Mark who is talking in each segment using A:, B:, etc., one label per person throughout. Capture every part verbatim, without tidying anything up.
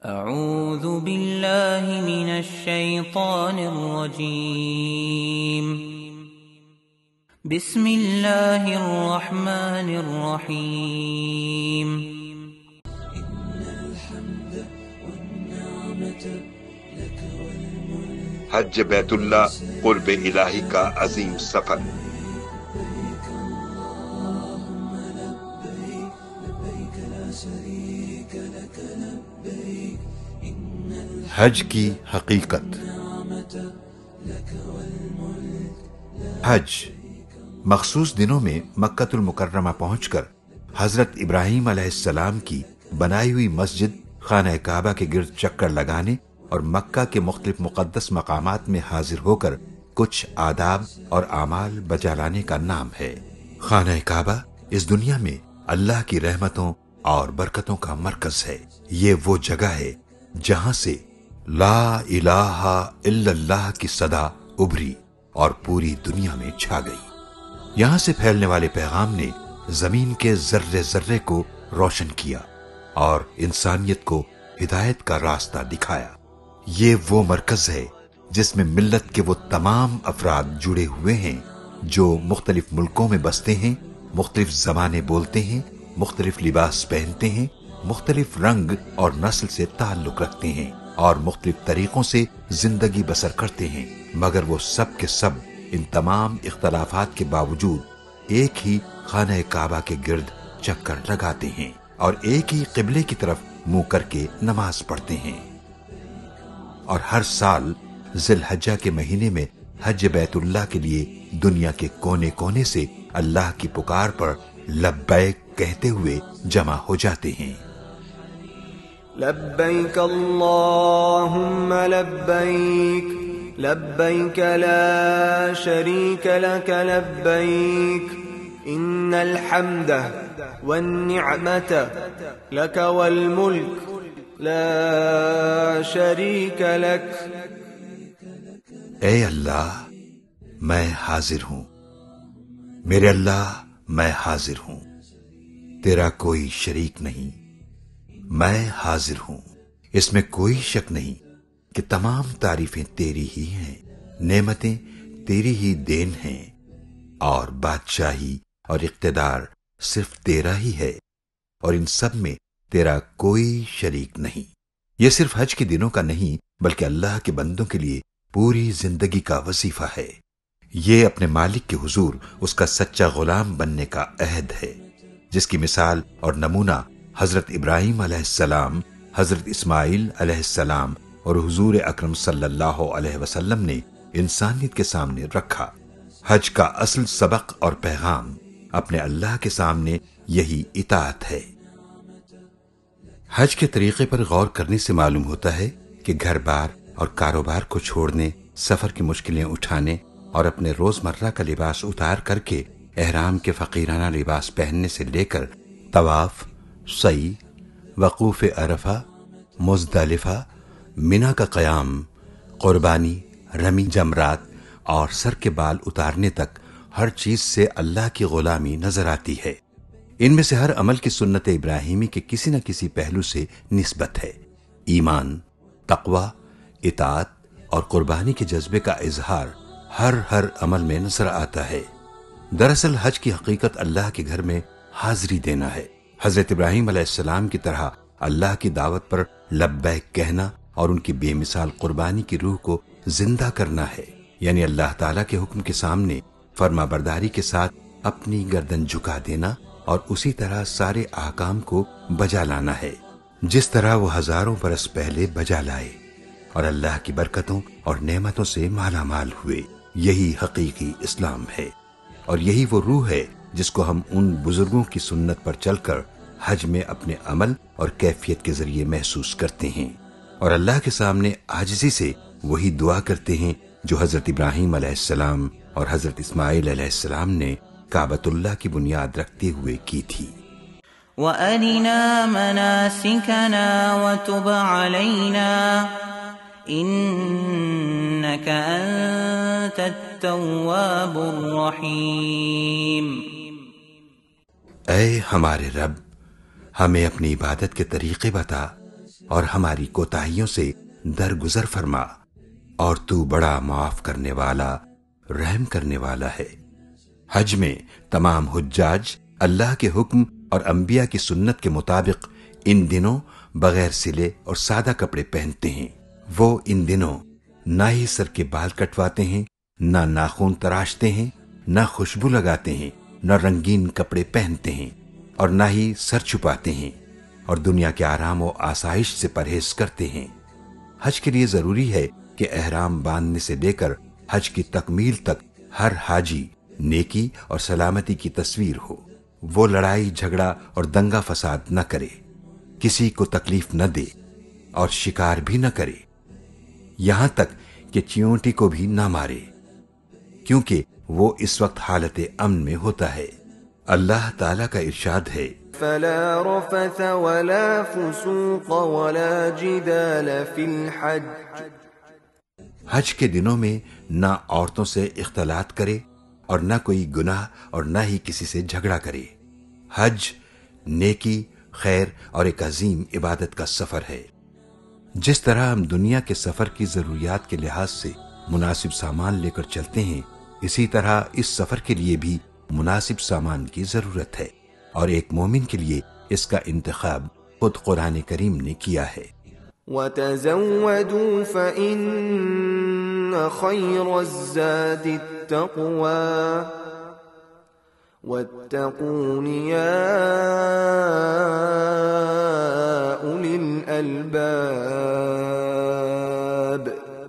A: اعوذ باللہ من الشیطان الرجیم بسم اللہ الرحمن الرحیم
B: حج بیت اللہ قرب الہی کا عظیم سفر۔
C: حج کی حقیقت۔ حج مخصوص دنوں میں مکۃ المکرمہ پہنچ کر حضرت ابراہیم علیہ السلام کی بنائی ہوئی مسجد خانہ کعبہ کے گرد چکر لگانے اور مکہ کے مختلف مقدس مقامات میں حاضر ہو کر کچھ آداب اور اعمال بجا لانے کا نام ہے۔ خانہ کعبہ اس دنیا میں اللہ کی رحمتوں اور برکتوں کا مرکز ہے۔ یہ وہ جگہ ہے جہاں سے لا الہ الا اللہ کی صدا ابھری اور پوری دنیا میں چھا گئی۔ یہاں سے پھیلنے والے پیغام نے زمین کے ذرے ذرے کو روشن کیا اور انسانیت کو ہدایت کا راستہ دکھایا۔ یہ وہ مرکز ہے جس میں ملت کے وہ تمام افراد جڑے ہوئے ہیں جو مختلف ملکوں میں بستے ہیں، مختلف زبانیں بولتے ہیں، مختلف لباس پہنتے ہیں، مختلف رنگ اور نسل سے تعلق رکھتے ہیں اور مختلف طریقوں سے زندگی بسر کرتے ہیں، مگر وہ سب کے سب ان تمام اختلافات کے باوجود ایک ہی خانہ کعبہ کے گرد چکر لگاتے ہیں اور ایک ہی قبلے کی طرف منہ کر کے نماز پڑھتے ہیں۔ اور ہر سال ذی الحجہ کے مہینے میں حج بیت اللہ کے لیے دنیا کے کونے کونے سے اللہ کی پکار پر لبیک کہتے ہوئے جمع ہو جاتے ہیں۔
D: لبیک اللہم لبیک لبیک لا شریک لک لبیک ان الحمد والنعمت لک والملک لا شریک لک۔
C: اے اللہ، میں حاضر ہوں، میرے اللہ میں حاضر ہوں، تیرا کوئی شریک نہیں، میں حاضر ہوں، اس میں کوئی شک نہیں کہ تمام تعریفیں تیری ہی ہیں، نعمتیں تیری ہی دین ہیں اور بادشاہی اور اقتدار صرف تیرا ہی ہے اور ان سب میں تیرا کوئی شریک نہیں۔ یہ صرف حج کے دنوں کا نہیں بلکہ اللہ کے بندوں کے لیے پوری زندگی کا وظیفہ ہے۔ یہ اپنے مالک کے حضور اس کا سچا غلام بننے کا عہد ہے، جس کی مثال اور نمونہ حضرت ابراہیم علیہ السلام، حضرت اسماعیل علیہ السلام اور حضور اکرم صلی اللہ علیہ وسلم نے انسانیت کے سامنے رکھا۔ حج کا اصل سبق اور پیغام اپنے اللہ کے سامنے یہی اطاعت ہے۔ حج کے طریقے پر غور کرنے سے معلوم ہوتا ہے کہ گھر بار اور کاروبار کو چھوڑنے، سفر کی مشکلیں اٹھانے اور اپنے روزمرہ کا لباس اتار کر کے احرام کے فقیرانہ لباس پہننے سے لے کر طواف، سعی، وقوف عرفہ، مزدلفہ، منی کا قیام، قربانی، رمی جمرات اور سر کے بال اتارنے تک ہر چیز سے اللہ کی غلامی نظر آتی ہے۔ ان میں سے ہر عمل کی سنت ابراہیمی کے کسی نہ کسی پہلو سے نسبت ہے۔ ایمان، تقوی، اطاعت اور قربانی کے جذبے کا اظہار ہر ہر عمل میں نظر آتا ہے۔ دراصل حج کی حقیقت اللہ کے گھر میں حاضری دینا ہے۔ حضرت ابراہیم علیہ السلام کی طرح اللہ کی دعوت پر لبیک کہنا اور ان کی بے مثال قربانی کی روح کو زندہ کرنا ہے، یعنی اللہ تعالیٰ کے حکم کے سامنے فرما برداری کے ساتھ اپنی گردن جھکا دینا اور اسی طرح سارے احکام کو بجا لانا ہے جس طرح وہ ہزاروں برس پہلے بجا لائے اور اللہ کی برکتوں اور نعمتوں سے مالا مال ہوئے۔ یہی حقیقی اسلام ہے اور یہی وہ روح ہے جس کو ہم ان بزرگوں کی سنت پر چل کر حج میں اپنے عمل اور کیفیت کے ذریعے محسوس کرتے ہیں اور اللہ کے سامنے عاجزی سے وہی دعا کرتے ہیں جو حضرت ابراہیم علیہ السلام اور حضرت اسماعیل علیہ السلام نے کعبۃ اللہ کی بنیاد رکھتے ہوئے کی تھی۔
A: وَأَرِنَا مَنَاسِكَنَا وَتُبْ عَلَيْنَا إِنَّكَ أَنْتَ التَّوَّابُ الرَّحِيمُ۔
C: اے ہمارے رب، ہمیں اپنی عبادت کے طریقے بتا اور ہماری کوتاہیوں سے درگزر فرما، اور تو بڑا معاف کرنے والا رحم کرنے والا ہے۔ حج میں تمام حجاج اللہ کے حکم اور انبیاء کی سنت کے مطابق ان دنوں بغیر سلے اور سادہ کپڑے پہنتے ہیں۔ وہ ان دنوں نہ ہی سر کے بال کٹواتے ہیں، نہ ناخن تراشتے ہیں، نہ خوشبو لگاتے ہیں، نہ رنگین کپڑے پہنتے ہیں، اور نہ ہی سر چھپاتے ہیں، اور دنیا کے آرام و آسائش سے پرہیز کرتے ہیں۔ حج کے لیے ضروری ہے کہ احرام باندھنے سے لے کر حج کی تکمیل تک ہر حاجی نیکی اور سلامتی کی تصویر ہو۔ وہ لڑائی جھگڑا اور دنگا فساد نہ کرے، کسی کو تکلیف نہ دے اور شکار بھی نہ کرے، یہاں تک کہ چیونٹی کو بھی نہ مارے، کیونکہ وہ اس وقت حالت امن میں ہوتا ہے۔ اللہ تعالیٰ کا ارشاد ہے،
D: فلا رفث ولا فسوق ولا جدال فی الحج۔
C: حج کے دنوں میں نہ عورتوں سے اختلاط کرے اور نہ کوئی گناہ اور نہ ہی کسی سے جھگڑا کرے۔ حج نیکی، خیر اور ایک عظیم عبادت کا سفر ہے۔ جس طرح ہم دنیا کے سفر کی ضروریات کے لحاظ سے مناسب سامان لے کر چلتے ہیں، اسی طرح اس سفر کے لیے بھی مناسب سامان کی ضرورت ہے، اور ایک مومن کے لیے اس کا انتخاب خود قرآن کریم نے کیا ہے۔
D: وَتَزَوَّدُوا فَإِنَّ خَيْرَ الزَّادِ التَّقْوَى وَاتَّقُونِ يَا أُولِي الْأَلْبَابِ۔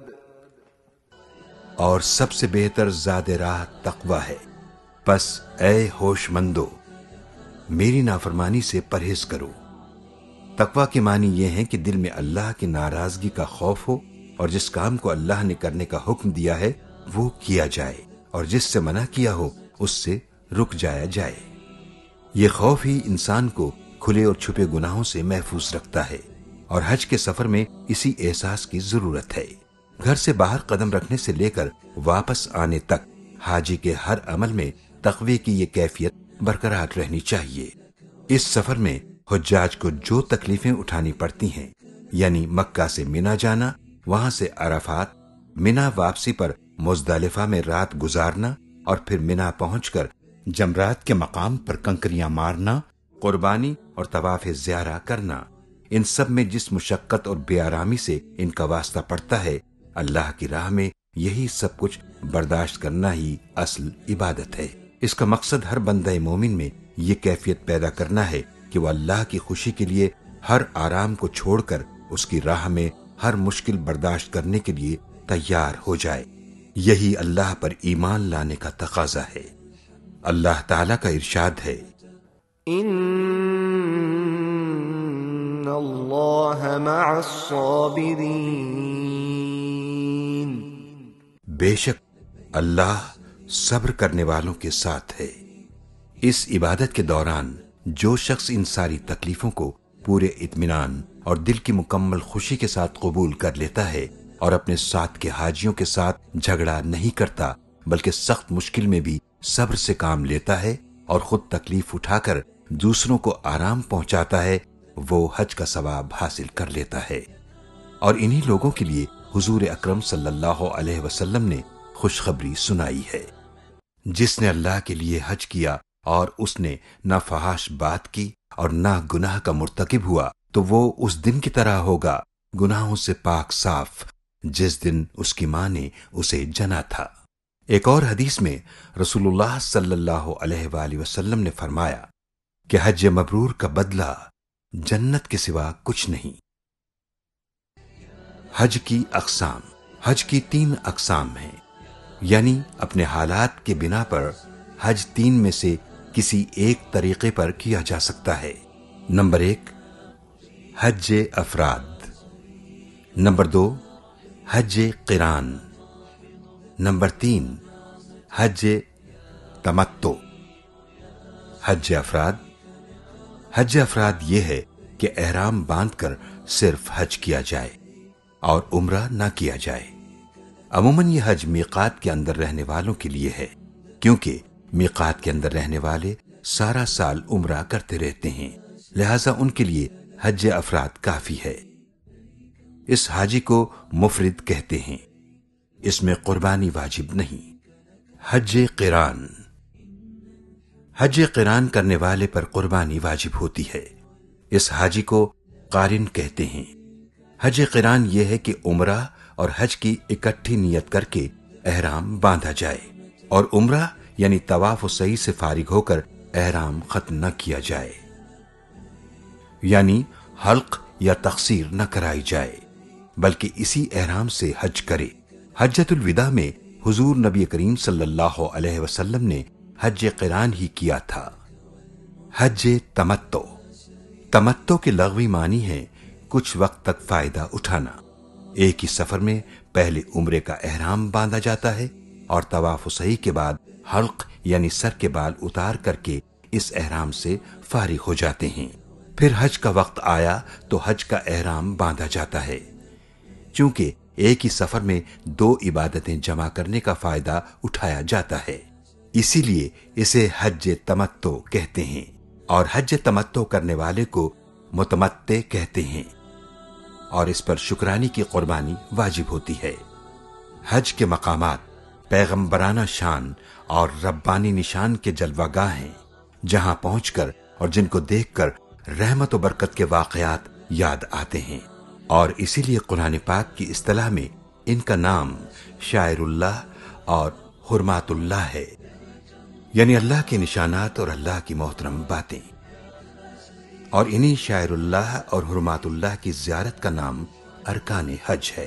C: اور سب سے بہتر زاد راہ تقوی ہے، پس اے ہوش مندو میری نافرمانی سے پرہیز کرو۔ تقوی کے معنی یہ ہے کہ دل میں اللہ کی ناراضگی کا خوف ہو، اور جس کام کو اللہ نے کرنے کا حکم دیا ہے وہ کیا جائے، اور جس سے منع کیا ہو اس سے رک جایا جائے۔ یہ خوف ہی انسان کو کھلے اور چھپے گناہوں سے محفوظ رکھتا ہے، اور حج کے سفر میں اسی احساس کی ضرورت ہے۔ گھر سے باہر قدم رکھنے سے لے کر واپس آنے تک حاجی کے ہر عمل میں تقوی کی یہ کیفیت برقرار رہنی چاہیے۔ اس سفر میں حجاج کو جو تکلیفیں اٹھانی پڑتی ہیں، یعنی مکہ سے منا جانا، وہاں سے عرفات، منا واپسی پر مزدلفہ میں رات گزارنا، اور پھر منا پہنچ کر جمرات کے مقام پر کنکریاں مارنا، قربانی اور طواف زیارہ کرنا، ان سب میں جس مشقت اور بے آرامی سے ان کا واسطہ پڑتا ہے، اللہ کی راہ میں یہی سب کچھ برداشت کرنا ہی اصل عبادت ہے۔ اس کا مقصد ہر بندہ مومن میں یہ کیفیت پیدا کرنا ہے کہ وہ اللہ کی خوشی کے لیے ہر آرام کو چھوڑ کر اس کی راہ میں ہر مشکل برداشت کرنے کے لیے تیار ہو جائے۔ یہی اللہ پر ایمان لانے کا تقاضا ہے۔ اللہ تعالیٰ کا ارشاد ہے،
D: ان اللہ مع الصابرین۔
C: بے شک اللہ صبر کرنے والوں کے ساتھ ہے۔ اس عبادت کے دوران جو شخص ان ساری تکلیفوں کو پورے اطمینان اور دل کی مکمل خوشی کے ساتھ قبول کر لیتا ہے، اور اپنے ساتھ کے حاجیوں کے ساتھ جھگڑا نہیں کرتا، بلکہ سخت مشکل میں بھی صبر سے کام لیتا ہے اور خود تکلیف اٹھا کر دوسروں کو آرام پہنچاتا ہے، وہ حج کا ثواب حاصل کر لیتا ہے۔ اور انہی لوگوں کے لیے حضور اکرم صلی اللہ علیہ وسلم نے خوشخبری سنائی ہے۔ جس نے اللہ کے لیے حج کیا اور اس نے نہ فحش بات کی اور نہ گناہ کا مرتکب ہوا، تو وہ اس دن کی طرح ہوگا، گناہوں سے پاک صاف، جس دن اس کی ماں نے اسے جنا تھا۔ ایک اور حدیث میں رسول اللہ صلی اللہ علیہ وآلہ وسلم نے فرمایا کہ حج مبرور کا بدلہ جنت کے سوا کچھ نہیں۔ حج کی اقسام۔ حج کی تین اقسام ہیں، یعنی اپنے حالات کے بنا پر حج تین میں سے کسی ایک طریقے پر کیا جا سکتا ہے۔ نمبر ایک، حج افراد۔ نمبر دو، حج قران۔ نمبر تین، حج تمتع۔ حج افراد۔ حج افراد یہ ہے کہ احرام باندھ کر صرف حج کیا جائے اور عمرہ نہ کیا جائے۔ عموماً یہ حج میقات کے اندر رہنے والوں کے لیے ہے، کیونکہ میقات کے اندر رہنے والے سارا سال عمرہ کرتے رہتے ہیں، لہذا ان کے لیے حج افراد کافی ہے۔ اس حاجی کو مفرد کہتے ہیں، اس میں قربانی واجب نہیں۔ حج قران، حج قران کرنے والے پر قربانی واجب ہوتی ہے، اس حاجی کو قارن کہتے ہیں۔ حج قران یہ ہے کہ عمرہ اور حج کی اکٹھی نیت کر کے احرام باندھا جائے اور عمرہ یعنی طواف و سعی سے فارغ ہو کر احرام ختم نہ کیا جائے، یعنی حلق یا تقصیر نہ کرائی جائے، بلکہ اسی احرام سے حج کرے۔ حجۃ الوداع میں حضور نبی کریم صلی اللہ علیہ وسلم نے حج قران ہی کیا تھا۔ حج تمتع، تمتع کے لغوی معنی ہے کچھ وقت تک فائدہ اٹھانا۔ ایک ہی سفر میں پہلے عمرے کا احرام باندھا جاتا ہے اور طواف و سعی کے بعد حلق یعنی سر کے بال اتار کر کے اس احرام سے فارغ ہو جاتے ہیں۔ پھر حج کا وقت آیا تو حج کا احرام باندھا جاتا ہے۔ چونکہ ایک ہی سفر میں دو عبادتیں جمع کرنے کا فائدہ اٹھایا جاتا ہے، اسی لیے اسے حج تمتع کہتے ہیں، اور حج تمتع کرنے والے کو متمتع کہتے ہیں، اور اس پر شکرانی کی قربانی واجب ہوتی ہے۔ حج کے مقامات پیغمبرانہ شان اور ربانی نشان کے جلوہ گاہ ہیں، جہاں پہنچ کر اور جن کو دیکھ کر رحمت و برکت کے واقعات یاد آتے ہیں، اور اسی لیے قرآن پاک کی اصطلاح میں ان کا نام شاعر اللہ اور حرمات اللہ ہے، یعنی اللہ کے نشانات اور اللہ کی محترم باتیں، اور انہی شاعر اللہ اور حرمات اللہ کی زیارت کا نام ارکان حج ہے۔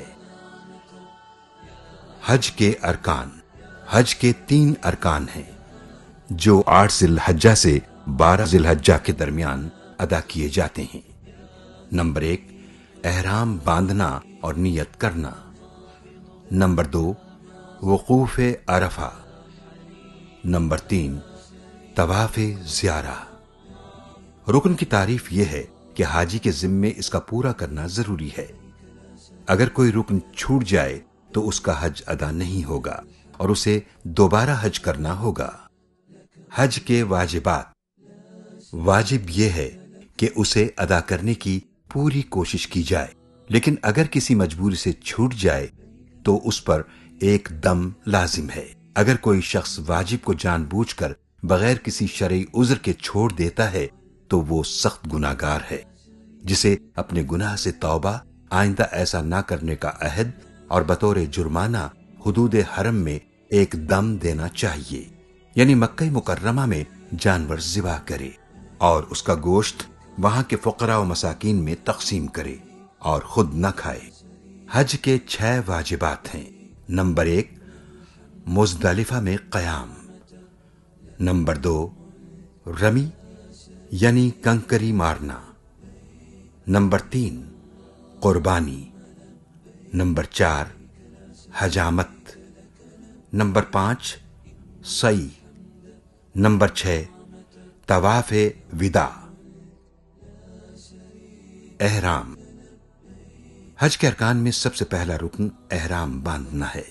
C: حج کے ارکان، حج کے تین ارکان ہیں جو آٹھ ذی الحجہ سے بارہ ذی الحجہ کے درمیان ادا کیے جاتے ہیں۔ نمبر ایک، احرام باندھنا اور نیت کرنا۔ نمبر دو، وقوف عرفہ۔ نمبر تین، طواف زیارہ۔ رکن کی تعریف یہ ہے کہ حاجی کے ذمے اس کا پورا کرنا ضروری ہے۔ اگر کوئی رکن چھوٹ جائے تو اس کا حج ادا نہیں ہوگا اور اسے دوبارہ حج کرنا ہوگا۔ حج کے واجبات، واجب یہ ہے کہ اسے ادا کرنے کی پوری کوشش کی جائے، لیکن اگر کسی مجبوری سے چھوٹ جائے تو اس پر ایک دم لازم ہے۔ اگر کوئی شخص واجب کو جان بوجھ کر بغیر کسی شرعی عذر کے چھوڑ دیتا ہے تو وہ سخت گناہگار ہے، جسے اپنے گناہ سے توبہ، آئندہ ایسا نہ کرنے کا عہد اور بطور جرمانہ حدود حرم میں ایک دم دینا چاہیے، یعنی مکہ مکرمہ میں جانور ذبح کرے اور اس کا گوشت وہاں کے فقراء و مساکین میں تقسیم کرے اور خود نہ کھائے۔ حج کے چھ واجبات ہیں۔ نمبر ایک، مزدلفہ میں قیام۔ نمبر دو، رمی یعنی کنکری مارنا۔ نمبر تین، قربانی۔ نمبر چار، حجامت۔ نمبر پانچ، سعی۔ نمبر چھ، طواف وداع۔ احرام، حج کے ارکان میں سب سے پہلا رکن احرام باندھنا ہے۔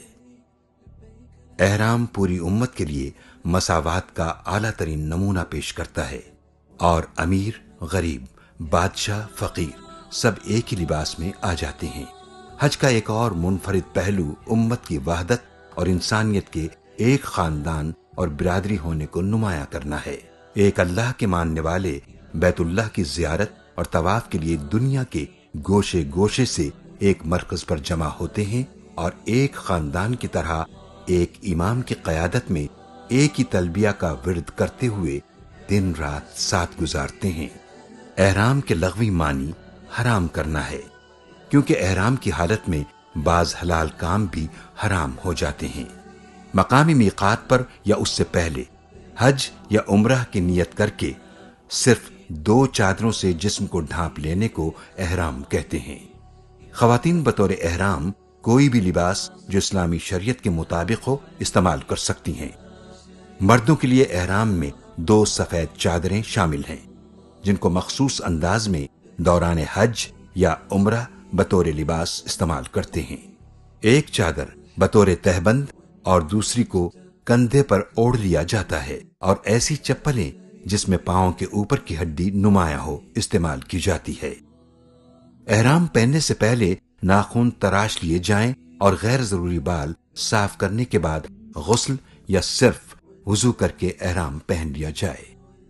C: احرام پوری امت کے لیے مساوات کا اعلیٰ ترین نمونہ پیش کرتا ہے، اور امیر، غریب، بادشاہ، فقیر سب ایک ہی لباس میں آ جاتے ہیں۔ حج کا ایک اور منفرد پہلو امت کی وحدت اور انسانیت کے ایک خاندان اور برادری ہونے کو نمایاں کرنا ہے۔ ایک اللہ کے ماننے والے بیت اللہ کی زیارت اور طواف کے لیے دنیا کے گوشے گوشے سے ایک مرکز پر جمع ہوتے ہیں اور ایک خاندان کی طرح ایک امام کی قیادت میں ایک ہی تلبیہ کا ورد کرتے ہوئے دن رات ساتھ گزارتے ہیں۔ احرام کے لغوی معنی حرام کرنا ہے، کیونکہ احرام کی حالت میں بعض حلال کام بھی حرام ہو جاتے ہیں۔ مقامی میقات پر یا اس سے پہلے حج یا عمرہ کی نیت کر کے صرف دو چادروں سے جسم کو ڈھانپ لینے کو احرام کہتے ہیں۔ خواتین بطور احرام کوئی بھی لباس جو اسلامی شریعت کے مطابق ہو استعمال کر سکتی ہیں۔ مردوں کے لیے احرام میں دو سفید چادریں شامل ہیں، جن کو مخصوص انداز میں دوران حج یا عمرہ بطور لباس استعمال کرتے ہیں۔ ایک چادر بطور تہبند اور دوسری کو کندھے پر اوڑھ لیا جاتا ہے، اور ایسی چپلیں جس میں پاؤں کے اوپر کی ہڈی نمایاں ہو استعمال کی جاتی ہے۔ احرام پہننے سے پہلے ناخن تراش لیے جائیں اور غیر ضروری بال صاف کرنے کے بعد غسل یا صرف وضو کر کے احرام پہن لیا جائے۔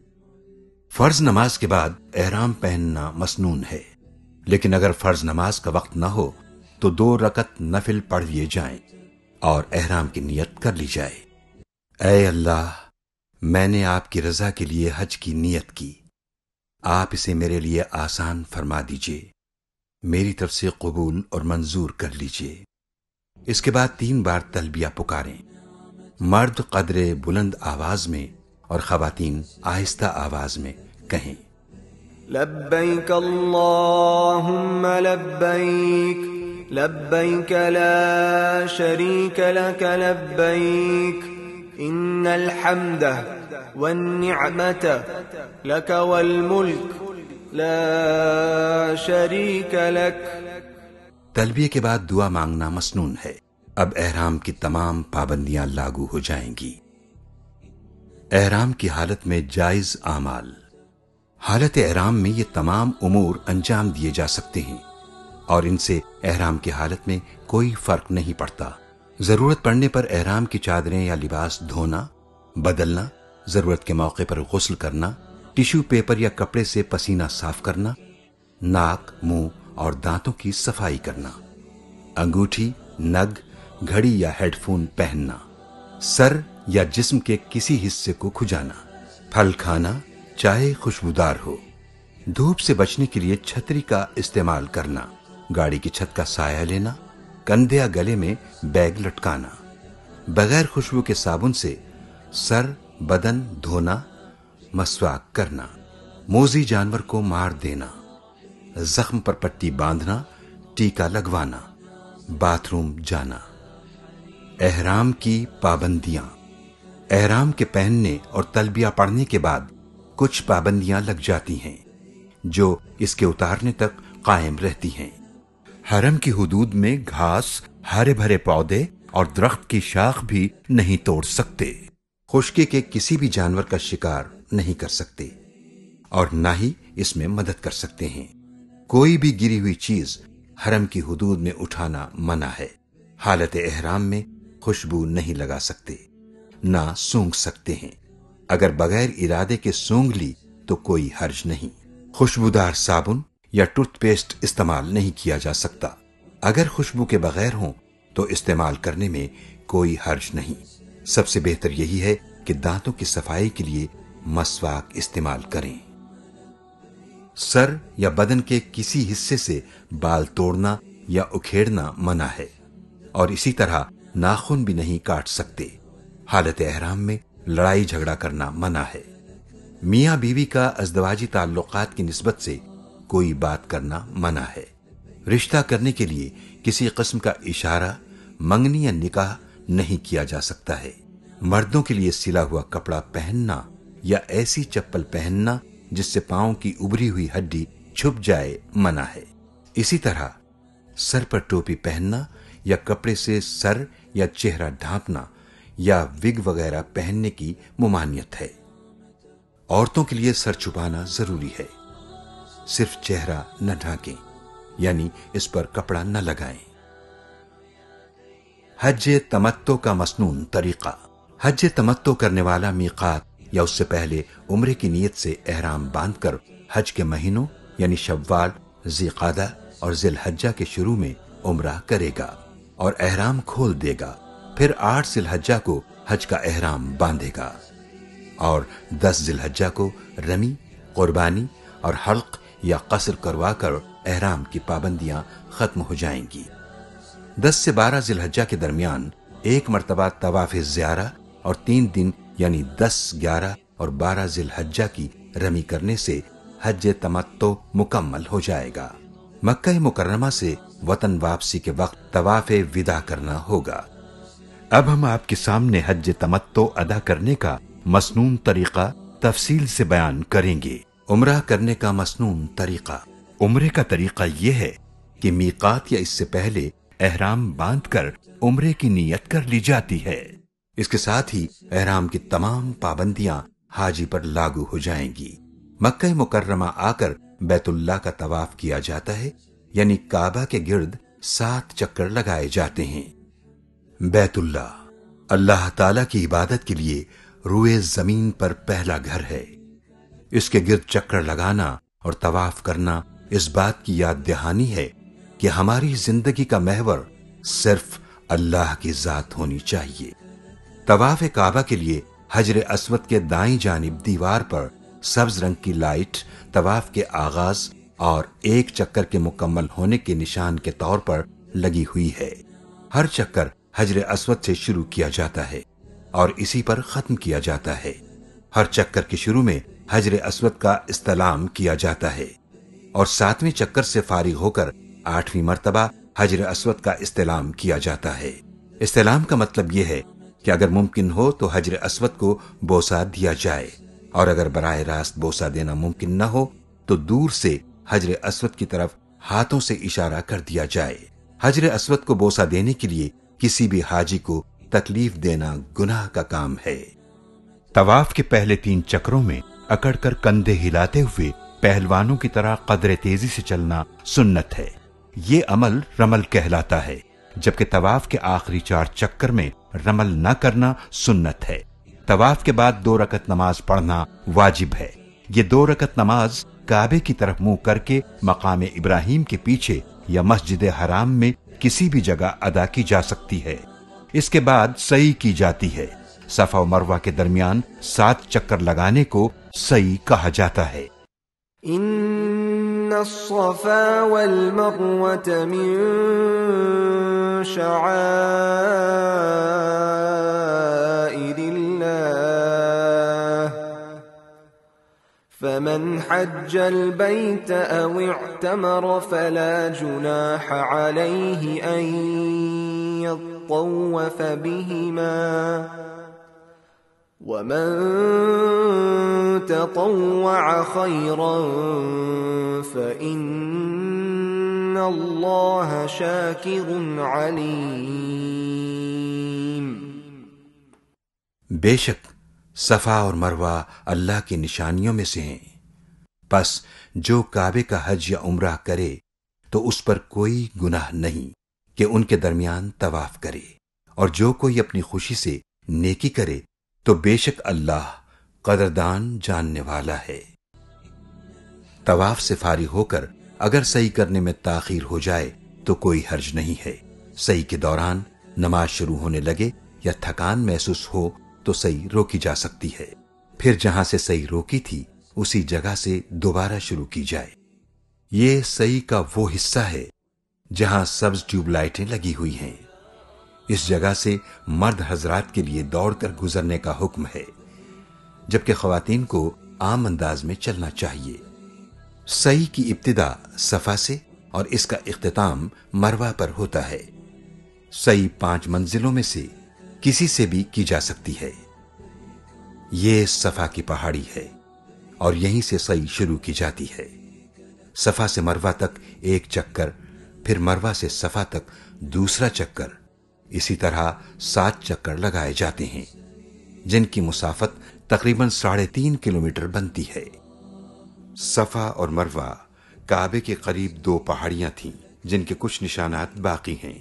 C: فرض نماز کے بعد احرام پہننا مسنون ہے، لیکن اگر فرض نماز کا وقت نہ ہو تو دو رکعت نفل پڑھ لیے جائیں اور احرام کی نیت کر لی جائے۔ اے اللہ، میں نے آپ کی رضا کے لیے حج کی نیت کی، آپ اسے میرے لیے آسان فرما دیجئے، میری طرف سے قبول اور منظور کر لیجئے۔ اس کے بعد تین بار تلبیہ پکاریں، مرد قدر بلند آواز میں اور خواتین آہستہ آواز میں کہیں۔
D: لبیک اللہم لبیک لبیک لا شریک لک لبیک ان الحمد والنعمت لک والملک لا شریک لک۔
C: تلبیہ کے بعد دعا مانگنا مسنون ہے۔ اب احرام کی تمام پابندیاں لاگو ہو جائیں گی۔ احرام کی حالت میں جائز اعمال۔ حالت احرام میں یہ تمام امور انجام دیے جا سکتے ہیں اور ان سے احرام کی حالت میں کوئی فرق نہیں پڑتا۔ ضرورت پڑنے پر احرام کی چادریں یا لباس دھونا، بدلنا، ضرورت کے موقع پر غسل کرنا، ٹیشو پیپر یا کپڑے سے پسینہ صاف کرنا، ناک، منہ اور دانتوں کی صفائی کرنا، انگوٹھی، نگ، گھڑی یا ہیڈ فون پہننا، سر یا جسم کے کسی حصے کو کھجانا، پھل کھانا چاہے خوشبودار ہو، دھوپ سے بچنے کے لیے چھتری کا استعمال کرنا، گاڑی کی چھت کا سایہ لینا، کندھے یا گلے میں بیگ لٹکانا، بغیر خوشبو کے صابن سے سر بدن دھونا، مسواک کرنا، موذی جانور کو مار دینا، زخم پر پٹی باندھنا، ٹیکا لگوانا، باتھ روم جانا۔ احرام کی پابندیاں۔ احرام کے پہننے اور تلبیہ پڑھنے کے بعد کچھ پابندیاں لگ جاتی ہیں جو اس کے اتارنے تک قائم رہتی ہیں۔ حرم کی حدود میں گھاس، ہرے بھرے پودے اور درخت کی شاخ بھی نہیں توڑ سکتے، خشکی کے کسی بھی جانور کا شکار نہیں کر سکتے اور نہ ہی اس میں مدد کر سکتے ہیں۔ کوئی بھی گری ہوئی چیز حرم کی حدود میں اٹھانا منع ہے۔ حالت احرام میں خوشبو نہیں لگا سکتے، نہ سونگھ سکتے ہیں۔ اگر بغیر ارادے کے سونگھ لی تو کوئی حرج نہیں۔ خوشبودار صابن یا ٹوتھ پیسٹ استعمال نہیں کیا جا سکتا۔ اگر خوشبو کے بغیر ہوں تو استعمال کرنے میں کوئی حرج نہیں۔ سب سے بہتر یہی ہے کہ دانتوں کی صفائی کے لیے مسواک استعمال کریں۔ سر یا بدن کے کسی حصے سے بال توڑنا یا اکھیڑنا منع ہے اور اسی طرح ناخن بھی نہیں کاٹ سکتے۔ حالت احرام میں لڑائی جھگڑا کرنا منع ہے۔ میاں بیوی کا ازدواجی تعلقات کی نسبت سے کوئی بات کرنا منع ہے۔ رشتہ کرنے کے لیے کسی قسم کا اشارہ، منگنی یا نکاح نہیں کیا جا سکتا ہے۔ مردوں کے لیے سلا ہوا کپڑا پہننا یا ایسی چپل پہننا جس سے پاؤں کی ابری ہوئی ہڈی چھپ جائے منع ہے۔ اسی طرح سر پر ٹوپی پہننا یا کپڑے سے سر یا چہرہ ڈھانپنا یا وگ وغیرہ پہننے کی ممانعت ہے۔ عورتوں کے لیے سر چھپانا ضروری ہے، صرف چہرہ نہ ڈھانکیں، یعنی اس پر کپڑا نہ لگائیں۔ حج تمتع کا مسنون طریقہ۔ حج تمتع کرنے والا میقات یا اس سے پہلے عمرے کی نیت سے احرام باندھ کر حج کے مہینوں یعنی شوال، ذی قعدہ اور ذی الحجہ کے شروع میں عمرہ کرے گا اور احرام کھول دے گا۔ پھر آٹھ ذی الحجہ کو حج کا احرام باندھے گا اور دس ذی الحجہ کو رمی، قربانی اور حلق یا قصر کروا کر احرام کی پابندیاں ختم ہو جائیں گی۔ دس سے بارہ ذی الحجہ کے درمیان ایک مرتبہ طواف زیارہ اور تین دن یعنی دس، گیارہ اور بارہ ذی الحجہ کی رمی کرنے سے حج تمتع مکمل ہو جائے گا۔ مکہ مکرمہ سے وطن واپسی کے وقت طواف وداع کرنا ہوگا۔ اب ہم آپ کے سامنے حج تمتع ادا کرنے کا مسنون طریقہ تفصیل سے بیان کریں گے۔ عمرہ کرنے کا مسنون طریقہ۔ عمرے کا طریقہ یہ ہے کہ میقات یا اس سے پہلے احرام باندھ کر عمرے کی نیت کر لی جاتی ہے۔ اس کے ساتھ ہی احرام کی تمام پابندیاں حاجی پر لاگو ہو جائیں گی۔ مکہ مکرمہ آ کر بیت اللہ کا طواف کیا جاتا ہے، یعنی کعبہ کے گرد سات چکر لگائے جاتے ہیں۔ بیت اللہ اللہ تعالی کی عبادت کے لیے روئے زمین پر پہلا گھر ہے۔ اس کے گرد چکر لگانا اور طواف کرنا اس بات کی یاد دہانی ہے کہ ہماری زندگی کا محور صرف اللہ کی ذات ہونی چاہیے۔ طواف کعبہ کے لیے حجر اسود کے دائیں جانب دیوار پر سبز رنگ کی لائٹ طواف کے آغاز اور ایک چکر کے مکمل ہونے کے نشان کے طور پر لگی ہوئی ہے۔ ہر چکر حجر اسود سے شروع کیا جاتا ہے اور اسی پر ختم کیا جاتا ہے۔ ہر چکر کے شروع میں حجر اسود کا استلام کیا جاتا ہے اور ساتویں چکر سے فارغ ہو کر آٹھویں مرتبہ حجر اسود کا استلام کیا جاتا ہے۔ استلام کا مطلب یہ ہے کہ اگر ممکن ہو تو حجر اسود کو بوسہ دیا جائے، اور اگر براہ راست بوسہ دینا ممکن نہ ہو تو دور سے حجر اسود کی طرف ہاتھوں سے اشارہ کر دیا جائے۔ حجر اسود کو بوسہ دینے کے لیے کسی بھی حاجی کو تکلیف دینا گناہ کا کام ہے۔ طواف کے پہلے تین چکروں میں اکڑ کر کندھے ہلاتے ہوئے پہلوانوں کی طرح قدر تیزی سے چلنا سنت ہے۔ یہ عمل رمل کہلاتا ہے، جبکہ طواف کے آخری چار چکر میں رمل نہ کرنا سنت ہے۔ طواف کے بعد دو رکعت نماز پڑھنا واجب ہے۔ یہ دو رکعت نماز کعبے کی طرف منہ کر کے مقام ابراہیم کے پیچھے یا مسجد حرام میں کسی بھی جگہ ادا کی جا سکتی ہے۔ اس کے بعد سعی کی جاتی ہے۔ صفا و مروہ کے درمیان سات چکر لگانے کو سعی کہا جاتا ہے۔
D: ان الصفا والمروة من شعائر اللہ فمن حج البيت او اعتمر فلا جناح عليه ان يطوف بهما ومن تطوع خيرا فإن الله شاكر عليم۔
C: بے شک صفا اور مروہ اللہ کی نشانیوں میں سے ہیں، پس جو کعبے کا حج یا عمرہ کرے تو اس پر کوئی گناہ نہیں کہ ان کے درمیان طواف کرے، اور جو کوئی اپنی خوشی سے نیکی کرے تو بے شک اللہ قدردان جاننے والا ہے۔ طواف سے فارغ ہو کر اگر سعی کرنے میں تاخیر ہو جائے تو کوئی حرج نہیں ہے۔ سعی کے دوران نماز شروع ہونے لگے یا تھکان محسوس ہو تو سعی روکی جا سکتی ہے، پھر جہاں سے سعی روکی تھی اسی جگہ سے دوبارہ شروع کی جائے۔ یہ سعی کا وہ حصہ ہے جہاں سبز ٹیوب لائٹیں لگی ہوئی ہیں۔ اس جگہ سے مرد حضرات کے لیے دوڑ کر گزرنے کا حکم ہے، جبکہ خواتین کو عام انداز میں چلنا چاہیے۔ سعی کی ابتدا صفا سے اور اس کا اختتام مروہ پر ہوتا ہے۔ سعی پانچ منزلوں میں سے کسی سے بھی کی جا سکتی ہے۔ یہ صفا کی پہاڑی ہے اور یہیں سے سعی شروع کی جاتی ہے۔ صفا سے مروہ تک ایک چکر، پھر مروہ سے صفا تک دوسرا چکر، اسی طرح سات چکر لگائے جاتے ہیں جن کی مسافت تقریباً ساڑھے تین کلومیٹر بنتی ہے۔ صفا اور مروہ کعبے کے قریب دو پہاڑیاں تھیں جن کے کچھ نشانات باقی ہیں۔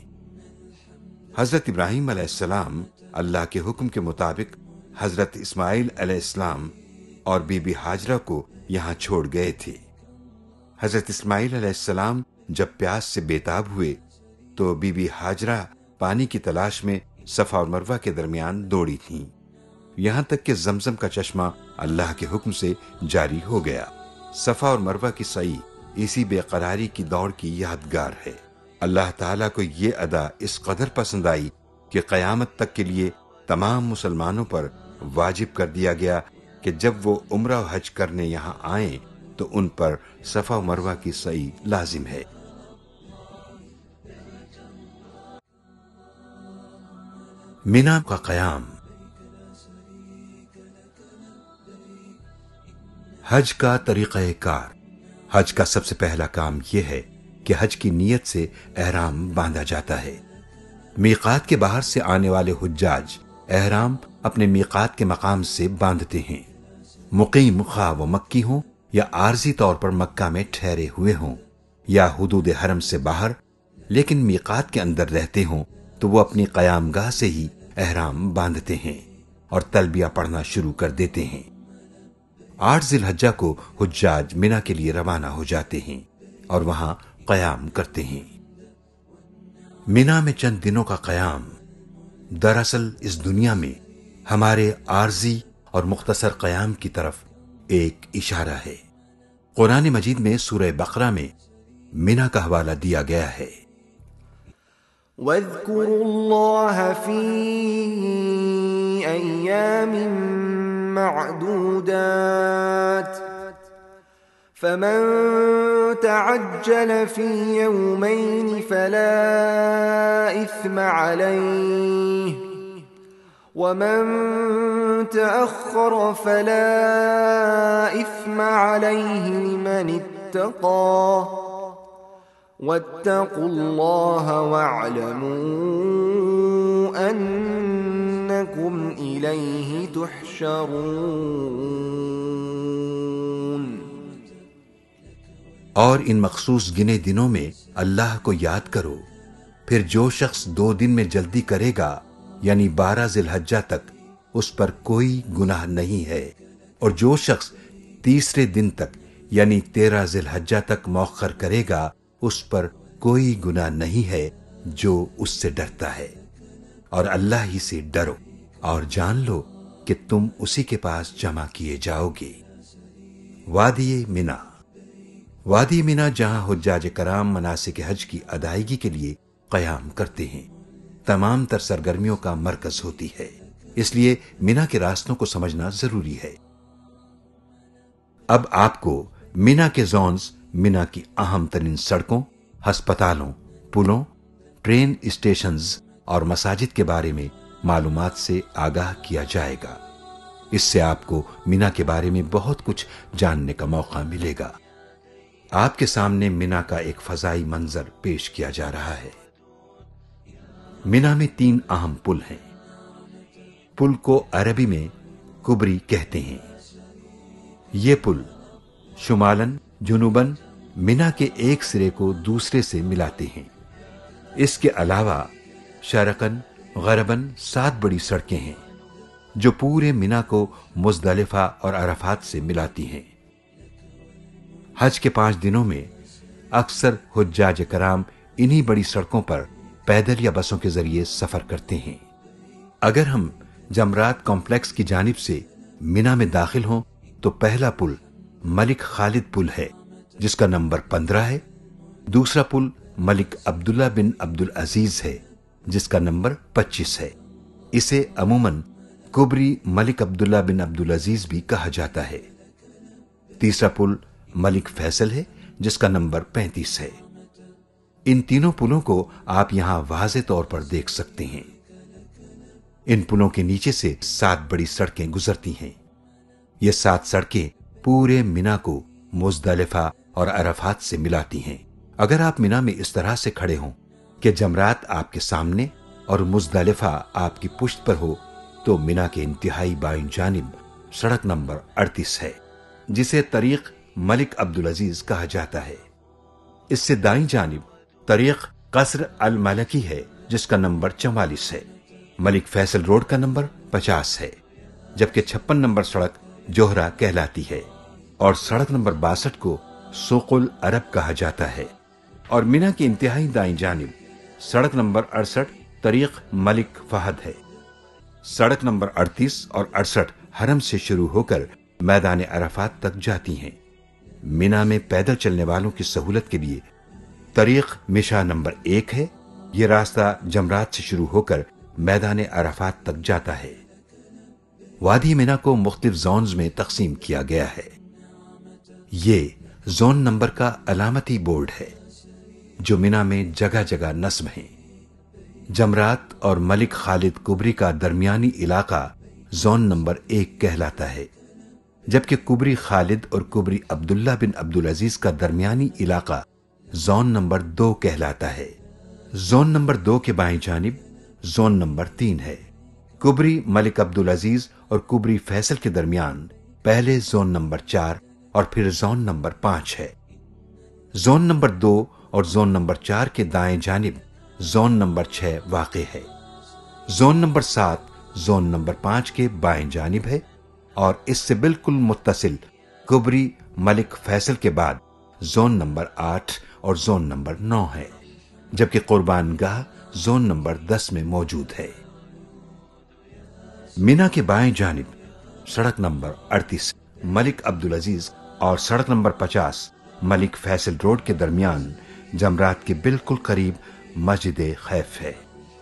C: حضرت ابراہیم علیہ السلام اللہ کے حکم کے مطابق حضرت اسماعیل علیہ السلام اور بی بی ہاجرہ کو یہاں چھوڑ گئے تھے۔ حضرت اسماعیل علیہ السلام جب پیاس سے بےتاب ہوئے تو بی بی ہاجرہ پانی کی تلاش میں صفا اور مروہ کے درمیان دوڑی تھیں، یہاں تک کہ زمزم کا چشمہ اللہ کے حکم سے جاری ہو گیا۔ صفا اور مروہ کی سعی اسی بے قراری کی دوڑ کی یادگار ہے۔ اللہ تعالیٰ کو یہ ادا اس قدر پسند آئی کہ قیامت تک کے لیے تمام مسلمانوں پر واجب کر دیا گیا کہ جب وہ عمرہ و حج کرنے یہاں آئیں تو ان پر صفا و مروہ کی سعی لازم ہے۔ مینا کا قیام۔ حج کا طریقہ کار۔ حج کا سب سے پہلا کام یہ ہے کہ حج کی نیت سے احرام باندھا جاتا ہے۔ میقات کے باہر سے آنے والے حجاج احرام اپنے میقات کے مقام سے باندھتے ہیں۔ مقیم خواہ و مکی ہوں یا عارضی طور پر مکہ میں ٹھہرے ہوئے ہوں یا حدود حرم سے باہر لیکن میقات کے اندر رہتے ہوں تو وہ اپنی قیام گاہ سے ہی احرام باندھتے ہیں اور تلبیہ پڑھنا شروع کر دیتے ہیں۔ آٹھ ذی الحجہ کو حجاج منا کے لیے روانہ ہو جاتے ہیں اور وہاں قیام کرتے ہیں۔ منا میں چند دنوں کا قیام دراصل اس دنیا میں ہمارے عارضی اور مختصر قیام کی طرف ایک اشارہ ہے۔ قرآن مجید میں سورہ بقرہ میں منا کا حوالہ دیا گیا ہے۔
D: وَاذْكُرُوا اللَّهَ فِي أَيَّامٍ مَّعْدُودَاتٍ فَمَن تَعَجَّلَ فِي يَوْمَيْنِ فَلَا إِثْمَ عَلَيْهِ وَمَن تَأَخَّرَ فَلَا إِثْمَ عَلَيْهِ لِمَنِ اتَّقَىٰ وَاتَّقُوا اللَّهَ وَاعْلَمُوا أَنَّكُمْ إِلَيْهِ تُحْشَرُونَ۔
C: اور ان مخصوص گنے دنوں میں اللہ کو یاد کرو، پھر جو شخص دو دن میں جلدی کرے گا یعنی بارہ ذی الحجہ تک اس پر کوئی گناہ نہیں ہے، اور جو شخص تیسرے دن تک یعنی تیرہ ذی الحجہ تک مؤخر کرے گا اس پر کوئی گناہ نہیں ہے جو اس سے ڈرتا ہے۔ اور اللہ ہی سے ڈرو اور جان لو کہ تم اسی کے پاس جمع کیے جاؤ گے۔ وادی منا، وادی منا جہاں حجاج کرام مناسک حج کی ادائیگی کے لیے قیام کرتے ہیں، تمام تر سرگرمیوں کا مرکز ہوتی ہے، اس لیے منا کے راستوں کو سمجھنا ضروری ہے۔ اب آپ کو منا کے زونز، منا کی اہم ترین سڑکوں، ہسپتالوں، پلوں، ٹرین اسٹیشنز اور مساجد کے بارے میں معلومات سے آگاہ کیا جائے گا۔ اس سے آپ کو منا کے بارے میں بہت کچھ جاننے کا موقع ملے گا۔ آپ کے سامنے منا کا ایک فضائی منظر پیش کیا جا رہا ہے۔ منا میں تین اہم پل ہیں۔ پل کو عربی میں کبری کہتے ہیں۔ یہ پل شمالاً جنوباً منا کے ایک سرے کو دوسرے سے ملاتے ہیں۔ اس کے علاوہ شرقاً غرباً سات بڑی سڑکیں ہیں جو پورے منا کو مزدلفہ اور عرفات سے ملاتی ہیں۔ حج کے پانچ دنوں میں اکثر حجاج کرام انہی بڑی سڑکوں پر پیدل یا بسوں کے ذریعے سفر کرتے ہیں۔ اگر ہم جمرات کمپلیکس کی جانب سے منا میں داخل ہوں تو پہلا پل ملک خالد پل ہے جس کا نمبر پندرہ ہے، دوسرا پل ملک عبداللہ بن عبدالعزیز ہے جس کا نمبر پچیس ہے۔ اسے عموماً کبری ملک عبداللہ بن عبدالعزیز بھی کہا جاتا ہے۔ تیسرا پل ملک فیصل ہے جس کا نمبر پینتیس ہے۔ ان تینوں پلوں کو آپ یہاں واضح طور پر دیکھ سکتے ہیں۔ ان پلوں کے نیچے سے سات بڑی سڑکیں گزرتی ہیں۔ یہ سات سڑکیں پورے منا کو مزدلفہ اور عرفات سے ملاتی ہیں۔ اگر آپ منا میں اس طرح سے کھڑے ہوں کہ جمرات آپ کے سامنے اور مزدلفہ آپ کی پشت پر ہو تو منا کے انتہائی بائیں جانب سڑک نمبر اڑتیس ہے جسے طریق ملک عبدالعزیز کہا جاتا ہے۔ اس سے دائیں جانب طریق قصر الملکی ہے جس کا نمبر چوالیس ہے۔ ملک فیصل روڈ کا نمبر پچاس ہے، جبکہ چھپن نمبر سڑک جوہرا کہلاتی ہے اور سڑک نمبر باسٹھ کو سوق العرب کہا جاتا ہے۔ اور منا کی انتہائی دائیں جانب سڑک نمبر اڑسٹھ طریق ملک فہد ہے۔ سڑک نمبر اڑتیس اور اڑسٹھ حرم سے شروع ہو کر میدان عرفات تک جاتی ہیں۔ منا میں پیدل چلنے والوں کی سہولت کے لیے طریق مشا نمبر ایک ہے۔ یہ راستہ جمرات سے شروع ہو کر میدان عرفات تک جاتا ہے۔ وادی منا کو مختلف زونز میں تقسیم کیا گیا ہے۔ یہ زون نمبر کا علامتی بورڈ ہے جو منا میں جگہ جگہ نصب ہیں۔ جمرات اور ملک خالد کبری کا درمیانی علاقہ زون نمبر ایک کہلاتا ہے، جبکہ کبری خالد اور کبری عبداللہ بن عبدالعزیز کا درمیانی علاقہ زون نمبر دو کہلاتا ہے۔ زون نمبر دو کے بائیں جانب زون نمبر تین ہے۔ کبری ملک عبدالعزیز اور کبری فیصل کے درمیان پہلے زون نمبر چار اور پھر زون نمبر پانچ ہے۔ زون نمبر دو اور زون نمبر چار کے دائیں جانب زون نمبر چھ واقع ہے۔ زون نمبر سات زون نمبر پانچ کے بائیں جانب ہے اور اس سے بالکل متصل کبری ملک فیصل کے بعد زون نمبر آٹھ اور زون نمبر نو ہے، جبکہ قربان گاہ زون نمبر دس میں موجود ہے۔ مینا کے بائیں جانب سڑک نمبر اڑتیس ملک عبدالعزیز اور سڑک نمبر پچاس ملک فیصل روڈ کے درمیان جمرات کے بالکل قریب مسجد خیف ہے،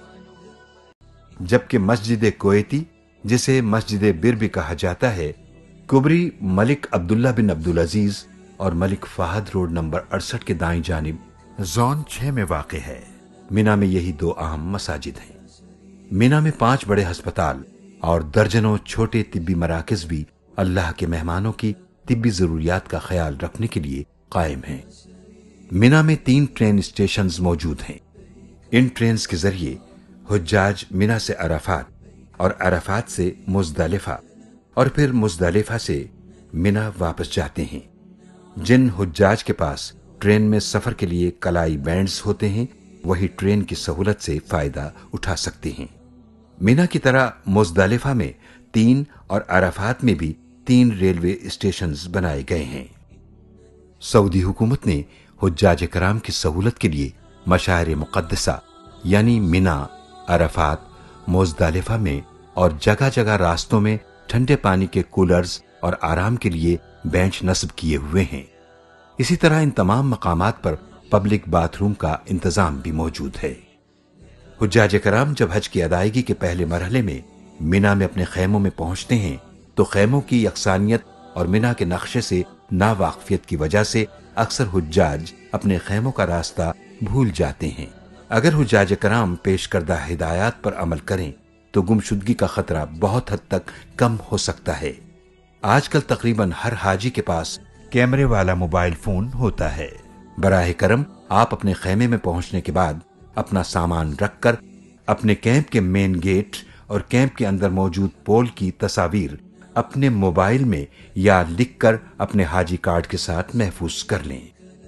C: جبکہ مسجد کویتی جسے مسجد بر بھی کہا جاتا ہے کبری ملک عبداللہ بن عبدالعزیز اور ملک فہد روڈ نمبر اڑسٹھ کے دائیں جانب زون چھ میں واقع ہے۔ مینا میں یہی دو اہم مساجد ہیں۔ مینا میں پانچ بڑے ہسپتال اور درجنوں چھوٹے طبی مراکز بھی اللہ کے مہمانوں کی طبی ضروریات کا خیال رکھنے کے لیے قائم ہیں۔ مینا میں تین ٹرین اسٹیشنز موجود ہیں۔ ان ٹرینز کے ذریعے حجاج مینا سے عرفات اور عرفات سے مزدلفہ اور پھر مزدلفہ سے مینا واپس جاتے ہیں۔ جن حجاج کے پاس ٹرین میں سفر کے لیے کلائی بینڈز ہوتے ہیں وہی ٹرین کی سہولت سے فائدہ اٹھا سکتے ہیں۔ مینا کی طرح مزدلفہ میں تین اور عرفات میں بھی تین ریلوے اسٹیشنز بنائے گئے ہیں۔ سعودی حکومت نے حجاج کرام کی سہولت کے لیے مشاعر مقدسہ یعنی مینا، عرفات، مزدلفہ میں اور جگہ جگہ راستوں میں ٹھنڈے پانی کے کولرز اور آرام کے لیے بینچ نصب کیے ہوئے ہیں۔ اسی طرح ان تمام مقامات پر پبلک باتھ روم کا انتظام بھی موجود ہے۔ حجاج کرام جب حج کی ادائیگی کے پہلے مرحلے میں مینا میں اپنے خیموں میں پہنچتے ہیں تو خیموں کی یکسانیت اور مینا کے نقشے سے ناواقفیت کی وجہ سے اکثر حجاج اپنے خیموں کا راستہ بھول جاتے ہیں۔ اگر حجاج کرام پیش کردہ ہدایات پر عمل کریں تو گمشدگی کا خطرہ بہت حد تک کم ہو سکتا ہے۔ آج کل تقریباً ہر حاجی کے پاس کیمرے والا موبائل فون ہوتا ہے۔ براہ کرم آپ اپنے خیمے میں پہنچنے کے بعد اپنا سامان رکھ کر اپنے کیمپ کے مین گیٹ اور کیمپ کے اندر موجود پول کی تصاویر اپنے موبائل میں یا لکھ کر اپنے حاجی کارڈ کے ساتھ محفوظ کر لیں۔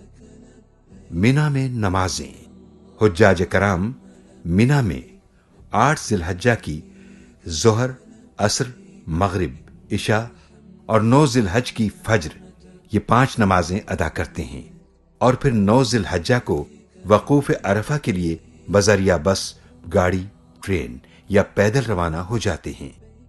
C: مینا میں نمازیں۔ حجاج کرام مینا میں آٹھ ذی الحجہ کی ظہر، عصر، مغرب، عشاء اور نو ذی الحج کی فجر یہ پانچ نمازیں ادا کرتے ہیں اور پھر نو ذی الحجہ کو وقوف عرفہ کے لیے بذریعہ بس، گاڑی، ٹرین یا پیدل روانہ ہو جاتے ہیں۔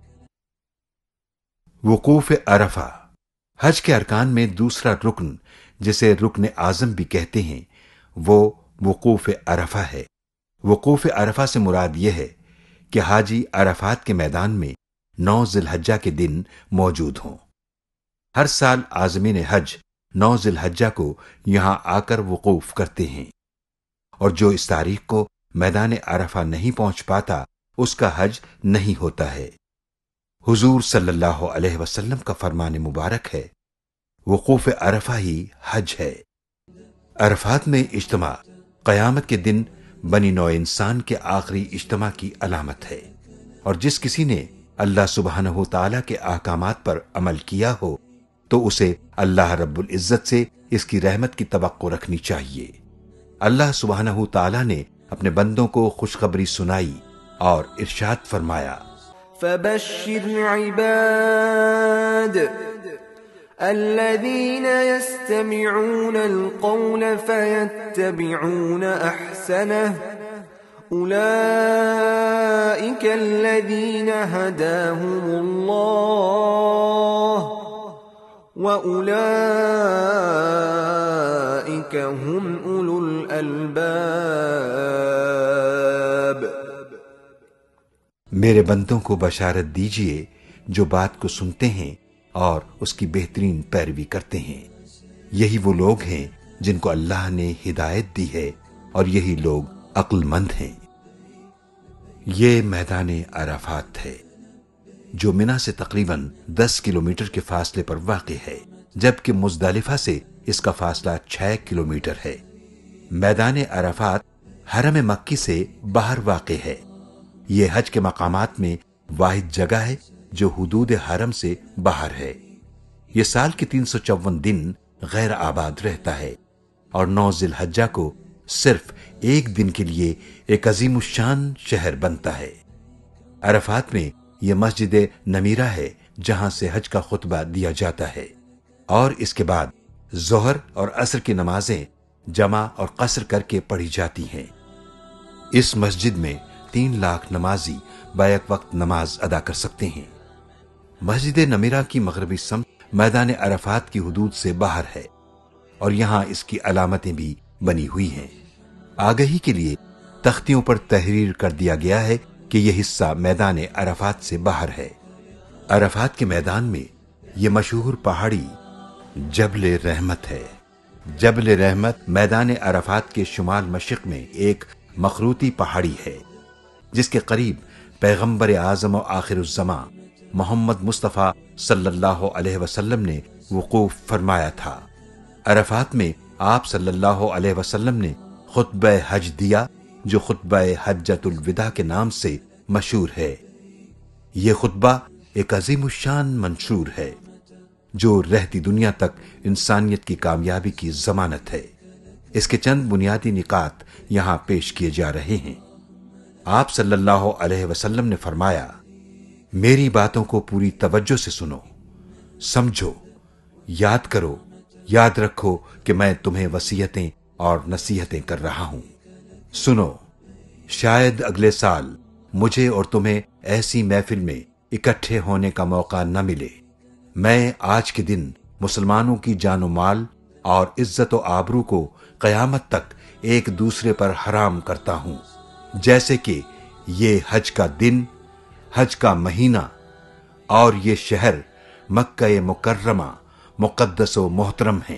C: وقوف عرفہ حج کے ارکان میں دوسرا رکن جسے رکن اعظم بھی کہتے ہیں وہ وقوف عرفہ ہے۔ وقوف عرفہ سے مراد یہ ہے کہ حاجی عرفات کے میدان میں نو ذی الحجہ کے دن موجود ہوں۔ ہر سال عازمین حج نو ذی الحجہ کو یہاں آ کر وقوف کرتے ہیں اور جو اس تاریخ کو میدان عرفہ نہیں پہنچ پاتا اس کا حج نہیں ہوتا ہے۔ حضور صلی اللہ علیہ وسلم کا فرمان مبارک ہے، وقوف عرفہ ہی حج ہے۔ عرفات میں اجتماع قیامت کے دن بنی نوع انسان کے آخری اجتماع کی علامت ہے، اور جس کسی نے اللہ سبحانہ تعالیٰ کے احکامات پر عمل کیا ہو تو اسے اللہ رب العزت سے اس کی رحمت کی توقع رکھنی چاہیے۔ اللہ سبحانہ تعالیٰ نے اپنے بندوں کو خوشخبری سنائی اور ارشاد فرمایا،
D: فبشر عباد الذين يستمعون القول فيتبعون احسنه اولئك الذين هداهم الله وأولئك هم أولو الألباب۔
C: میرے بندوں کو بشارت دیجئے جو بات کو سنتے ہیں اور اس کی بہترین پیروی کرتے ہیں، یہی وہ لوگ ہیں جن کو اللہ نے ہدایت دی ہے اور یہی لوگ عقل مند ہیں۔ یہ میدان عرفات ہے جو مینا سے تقریباً دس کلومیٹر کے فاصلے پر واقع ہے، جبکہ مزدلفہ سے اس کا فاصلہ چھ کلومیٹر ہے۔ میدان عرفات حرم مکی سے باہر واقع ہے۔ یہ حج کے مقامات میں واحد جگہ ہے جو حدود حرم سے باہر ہے۔ یہ سال کے تین سو چون دن غیر آباد رہتا ہے اور نو ذی الحجہ کو صرف ایک دن کے لیے ایک عظیم الشان شہر بنتا ہے۔ عرفات میں یہ مسجد نمیرہ ہے جہاں سے حج کا خطبہ دیا جاتا ہے، اور اس کے بعد ظہر اور عصر کی نمازیں جمع اور قصر کر کے پڑھی جاتی ہیں۔ اس مسجد میں تین لاکھ نمازی بیک وقت نماز ادا کر سکتے ہیں۔ مسجد نمیرہ کی مغربی سمت میدان عرفات کی حدود سے باہر ہے، اور یہاں اس کی علامتیں بھی بنی ہوئی ہیں۔ آگہی کے لیے تختیوں پر تحریر کر دیا گیا ہے کہ یہ حصہ میدان عرفات سے باہر ہے۔ عرفات کے میدان میں یہ مشہور پہاڑی جبل رحمت ہے۔ جبل رحمت میدان عرفات کے شمال مشرق میں ایک مخروطی پہاڑی ہے، جس کے قریب پیغمبر اعظم و آخر الزماں محمد مصطفیٰ صلی اللہ علیہ وسلم نے وقوف فرمایا تھا۔ عرفات میں آپ صلی اللہ علیہ وسلم نے خطبہ حج دیا، جو خطبہ حجۃ الوداع کے نام سے مشہور ہے۔ یہ خطبہ ایک عظیم الشان منشور ہے جو رہتی دنیا تک انسانیت کی کامیابی کی ضمانت ہے۔ اس کے چند بنیادی نکات یہاں پیش کیے جا رہے ہیں۔ آپ صلی اللہ علیہ وسلم نے فرمایا، میری باتوں کو پوری توجہ سے سنو، سمجھو، یاد کرو، یاد رکھو کہ میں تمہیں وصیتیں اور نصیحتیں کر رہا ہوں۔ سنو، شاید اگلے سال مجھے اور تمہیں ایسی محفل میں اکٹھے ہونے کا موقع نہ ملے۔ میں آج کے دن مسلمانوں کی جان و مال اور عزت و آبرو کو قیامت تک ایک دوسرے پر حرام کرتا ہوں، جیسے کہ یہ حج کا دن، حج کا مہینہ اور یہ شہر مکہ مکرمہ مقدس و محترم ہیں۔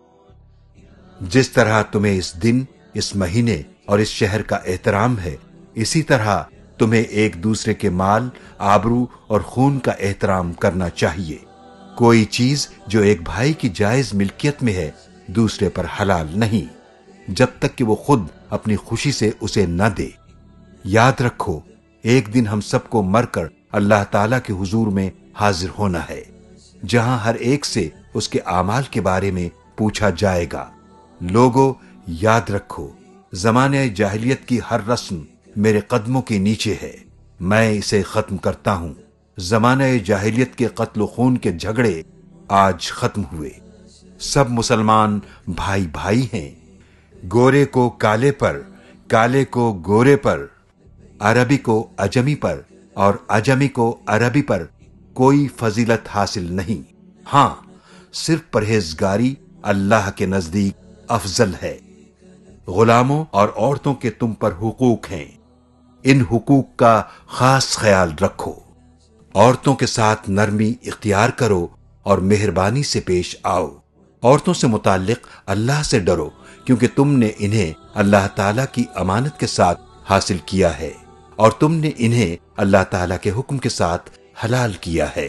C: جس طرح تمہیں اس دن، اس مہینے اور اس شہر کا احترام ہے، اسی طرح تمہیں ایک دوسرے کے مال، آبرو اور خون کا احترام کرنا چاہیے۔ کوئی چیز جو ایک بھائی کی جائز ملکیت میں ہے دوسرے پر حلال نہیں، جب تک کہ وہ خود اپنی خوشی سے اسے نہ دے۔ یاد رکھو، ایک دن ہم سب کو مر کر اللہ تعالیٰ کے حضور میں حاضر ہونا ہے، جہاں ہر ایک سے اس کے اعمال کے بارے میں پوچھا جائے گا۔ لوگو، یاد رکھو، زمانہ جاہلیت کی ہر رسم میرے قدموں کے نیچے ہے، میں اسے ختم کرتا ہوں۔ زمانہ جاہلیت کے قتل و خون کے جھگڑے آج ختم ہوئے۔ سب مسلمان بھائی بھائی ہیں، گورے کو کالے پر، کالے کو گورے پر، عربی کو اجمی پر اور اجمی کو عربی پر کوئی فضیلت حاصل نہیں۔ ہاں، صرف پرہیزگاری اللہ کے نزدیک افضل ہے۔ غلاموں اور عورتوں کے تم پر حقوق ہیں، ان حقوق کا خاص خیال رکھو۔ عورتوں کے ساتھ نرمی اختیار کرو اور مہربانی سے پیش آؤ۔ عورتوں سے متعلق اللہ سے ڈرو، کیونکہ تم نے انہیں اللہ تعالیٰ کی امانت کے ساتھ حاصل کیا ہے، اور تم نے انہیں اللہ تعالیٰ کے حکم کے ساتھ حلال کیا ہے۔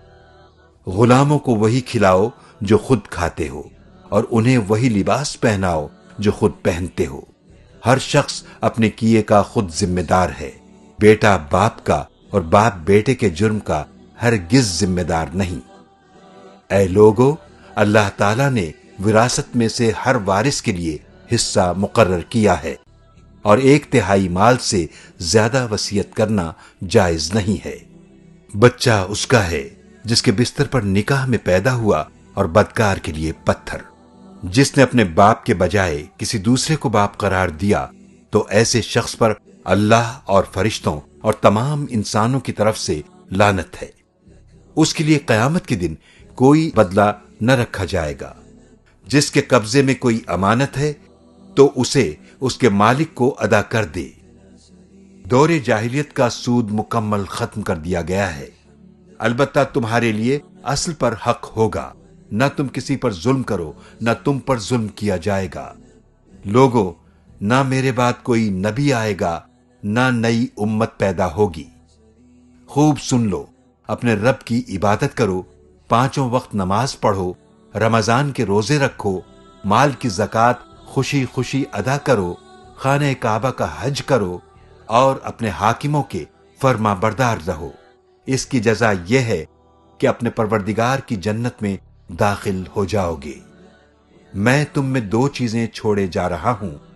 C: غلاموں کو وہی کھلاؤ جو خود کھاتے ہو، اور انہیں وہی لباس پہناؤ جو خود پہنتے ہو۔ ہر شخص اپنے کیے کا خود ذمہ دار ہے۔ بیٹا باپ کا اور باپ بیٹے کے جرم کا ہرگز ذمہ دار نہیں۔ اے لوگو، اللہ تعالیٰ نے وراثت میں سے ہر وارث کے لیے حصہ مقرر کیا ہے، اور ایک تہائی مال سے زیادہ وصیت کرنا جائز نہیں ہے۔ بچہ اس کا ہے جس کے بستر پر نکاح میں پیدا ہوا، اور بدکار کے لیے پتھر۔ جس نے اپنے باپ کے بجائے کسی دوسرے کو باپ قرار دیا، تو ایسے شخص پر اللہ اور فرشتوں اور تمام انسانوں کی طرف سے لعنت ہے۔ اس کے لیے قیامت کے دن کوئی بدلہ نہ رکھا جائے گا۔ جس کے قبضے میں کوئی امانت ہے تو اسے اس کے مالک کو ادا کر دے۔ دور جاہلیت کا سود مکمل ختم کر دیا گیا ہے، البتہ تمہارے لیے اصل پر حق ہوگا۔ نہ تم کسی پر ظلم کرو، نہ تم پر ظلم کیا جائے گا۔ لوگو، نہ میرے بعد کوئی نبی آئے گا، نہ نئی امت پیدا ہوگی۔ خوب سن لو، اپنے رب کی عبادت کرو، پانچوں وقت نماز پڑھو، رمضان کے روزے رکھو، مال کی زکوٰۃ خوشی خوشی ادا کرو، خانہ کعبہ کا حج کرو، اور اپنے حاکموں کے فرما بردار رہو۔ اس کی جزا یہ ہے کہ اپنے پروردگار کی جنت میں داخل ہو جاؤ گے۔ میں تم میں دو چیزیں چھوڑے جا رہا ہوں،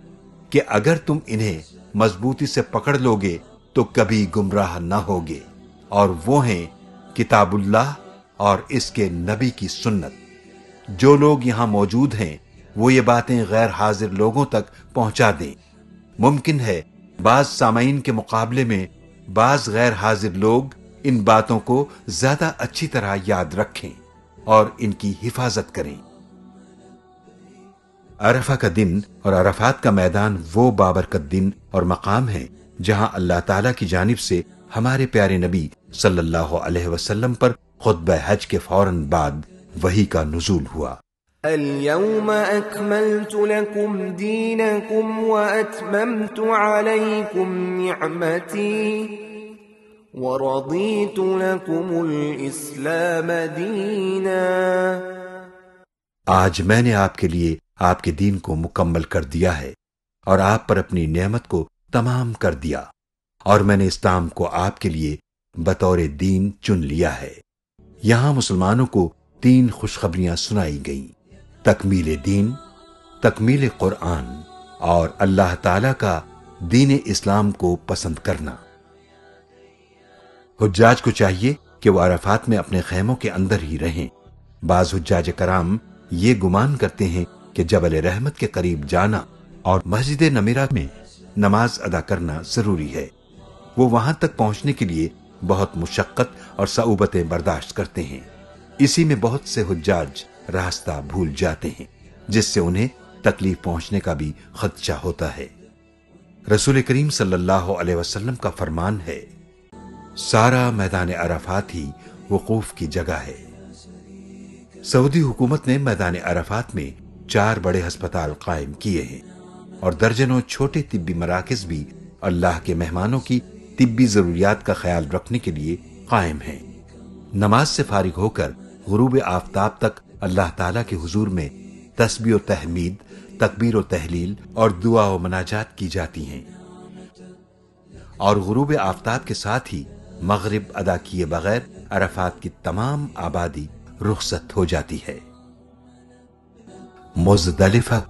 C: کہ اگر تم انہیں مضبوطی سے پکڑ لوگے تو کبھی گمراہ نہ ہوگے، اور وہ ہیں کتاب اللہ اور اس کے نبی کی سنت۔ جو لوگ یہاں موجود ہیں وہ یہ باتیں غیر حاضر لوگوں تک پہنچا دیں۔ ممکن ہے بعض سامعین کے مقابلے میں بعض غیر حاضر لوگ ان باتوں کو زیادہ اچھی طرح یاد رکھیں اور ان کی حفاظت کریں۔ عرفہ کا دن اور عرفات کا میدان وہ بابرکت دن اور مقام ہے جہاں اللہ تعالی کی جانب سے ہمارے پیارے نبی صلی اللہ علیہ وسلم پر خطبہ حج کے فوراً بعد وحی کا نزول ہوا۔
D: اليوم أكملت لكم دينكم وأتممت عليكم نعمتي ورضيت لكم الإسلام دينا۔
C: آج میں نے آپ کے لیے آپ کے دین کو مکمل کر دیا ہے اور آپ پر اپنی نعمت کو تمام کر دیا، اور میں نے اسلام کو آپ کے لیے بطور دین چن لیا ہے۔ یہاں مسلمانوں کو تین خوشخبریاں سنائی گئیں: تکمیل دین، تکمیل قرآن، اور اللہ تعالی کا دین اسلام کو پسند کرنا۔ حجاج کو چاہیے کہ وہ عرفات میں اپنے خیموں کے اندر ہی رہیں۔ بعض حجاج کرام یہ گمان کرتے ہیں کہ جبل رحمت کے قریب جانا اور مسجد نمیرہ میں نماز ادا کرنا ضروری ہے۔ وہ وہاں تک پہنچنے کے لیے بہت مشقت اور صعوبتیں برداشت کرتے ہیں۔ اسی میں بہت سے حجاج راستہ بھول جاتے ہیں، جس سے انہیں تکلیف پہنچنے کا بھی خدشہ ہوتا ہے۔ رسول کریم صلی اللہ علیہ وسلم کا فرمان ہے، سارا میدان عرفات ہی وقوف کی جگہ ہے۔ سعودی حکومت نے میدان عرفات میں چار بڑے ہسپتال قائم کیے ہیں، اور درجنوں چھوٹے طبی مراکز بھی اللہ کے مہمانوں کی طبی ضروریات کا خیال رکھنے کے لیے قائم ہیں۔ نماز سے فارغ ہو کر غروب آفتاب تک اللہ تعالیٰ کے حضور میں تسبیح و تحمید، تکبیر و تحلیل اور دعا و مناجات کی جاتی ہیں، اور غروب آفتاب کے ساتھ ہی مغرب ادا کیے بغیر عرفات کی تمام آبادی رخصت ہو جاتی ہے۔ مزدلفہ،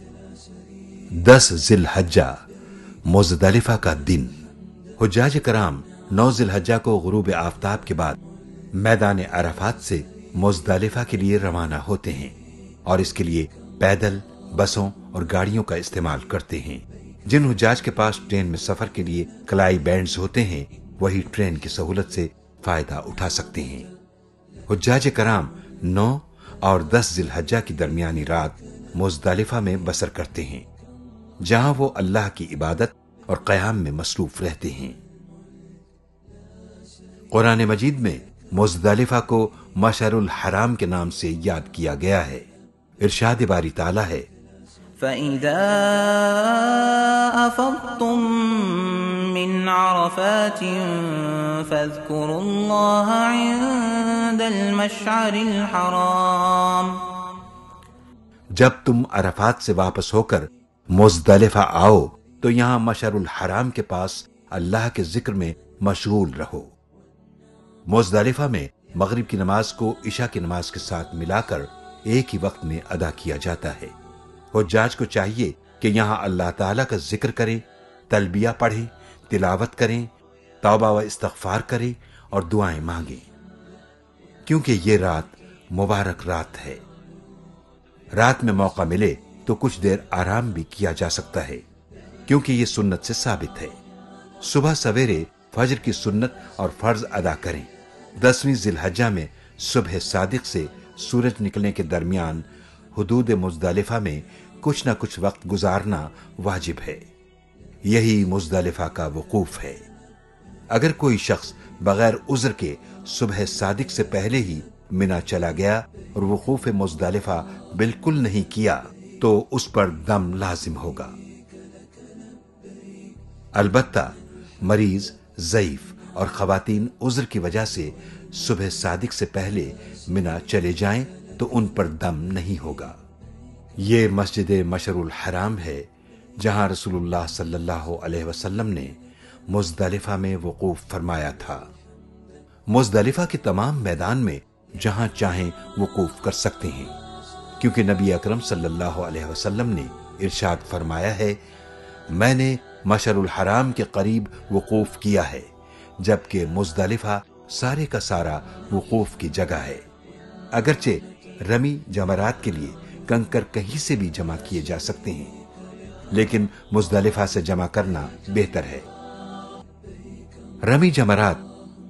C: دس ذی الحجہ، مزدلفہ کا دن۔ حجاج کرام نو ذی الحجہ کو غروب آفتاب کے بعد میدان عرفات سے مزدلفہ کے لیے روانہ ہوتے ہیں، اور اس کے لیے پیدل، بسوں اور گاڑیوں کا استعمال کرتے ہیں۔ جن حجاج کے پاس ٹرین میں سفر کے لیے کلائی بینڈز ہوتے ہیں وہی ٹرین کی سہولت سے فائدہ اٹھا سکتے ہیں۔ حجاج کرام نو اور دس ذی الحجہ کی درمیانی رات مزدلفہ میں بسر کرتے ہیں، جہاں وہ اللہ کی عبادت اور قیام میں مصروف رہتے ہیں۔ قرآن مجید میں مزدلفہ کو مشعر الحرام کے نام سے یاد کیا گیا ہے۔ ارشاد باری تعالیٰ ہے،
A: فَإِذَا أَفَضْتُم مِّنْ عَرَفَاتٍ فَاذْكُرُوا اللَّهَ عِندَ الْمَشْعَرِ الْحَرَامِ۔
C: جب تم عرفات سے واپس ہو کر مزدلفہ آؤ تو یہاں مشعر الحرام کے پاس اللہ کے ذکر میں مشغول رہو۔ مزدلفہ میں مغرب کی نماز کو عشاء کی نماز کے ساتھ ملا کر ایک ہی وقت میں ادا کیا جاتا ہے۔ حجاج کو چاہیے کہ یہاں اللہ تعالیٰ کا ذکر کریں، تلبیہ پڑھیں، تلاوت کریں، توبہ و استغفار کریں اور دعائیں مانگیں، کیونکہ یہ رات مبارک رات ہے۔ رات میں موقع ملے تو کچھ دیر آرام بھی کیا جا سکتا ہے، کیونکہ یہ سنت سے ثابت ہے۔ صبح سویرے فجر کی سنت اور فرض ادا کریں۔ دسویں ذی الحجہ میں صبح صادق سے سورج نکلنے کے درمیان حدود مزدلفہ میں کچھ نہ کچھ وقت گزارنا واجب ہے۔ یہی مزدلفہ کا وقوف ہے۔ اگر کوئی شخص بغیر عذر کے صبح صادق سے پہلے ہی منا چلا گیا اور وقوف مزدلفہ بالکل نہیں کیا تو اس پر دم لازم ہوگا۔ البتہ مریض، ضعیف اور خواتین عذر کی وجہ سے صبح صادق سے پہلے منا چلے جائیں تو ان پر دم نہیں ہوگا۔ یہ مسجد مشعر الحرام ہے جہاں رسول اللہ صلی اللہ علیہ وسلم نے مزدلفہ میں وقوف فرمایا تھا۔ مزدلفہ کے تمام میدان میں جہاں چاہیں وقوف کر سکتے ہیں، کیونکہ نبی اکرم صلی اللہ علیہ وسلم نے ارشاد فرمایا ہے، میں نے مشعر الحرام کے قریب وقوف کیا ہے، جبکہ مزدلفہ سارے کا سارا وقوف کی جگہ ہے۔ اگرچہ رمی جمرات کے لیے کنکر کہیں سے بھی جمع کیے جا سکتے ہیں، لیکن مزدلفہ سے جمع کرنا بہتر ہے۔ رمی جمرات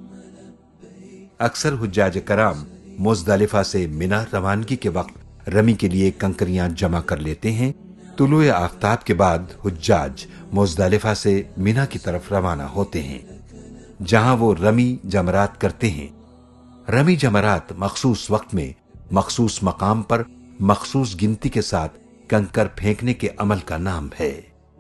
C: اکثر حجاج کرام مزدلفہ سے منا روانگی کے وقت رمی کے لیے کنکریاں جمع کر لیتے ہیں۔ طلوع آفتاب کے بعد حجاج مزدلفہ سے منا کی طرف روانہ ہوتے ہیں، جہاں وہ رمی جمرات کرتے ہیں۔ رمی جمرات مخصوص وقت میں مخصوص مقام پر مخصوص گنتی کے ساتھ کنکر پھینکنے کے عمل کا نام ہے۔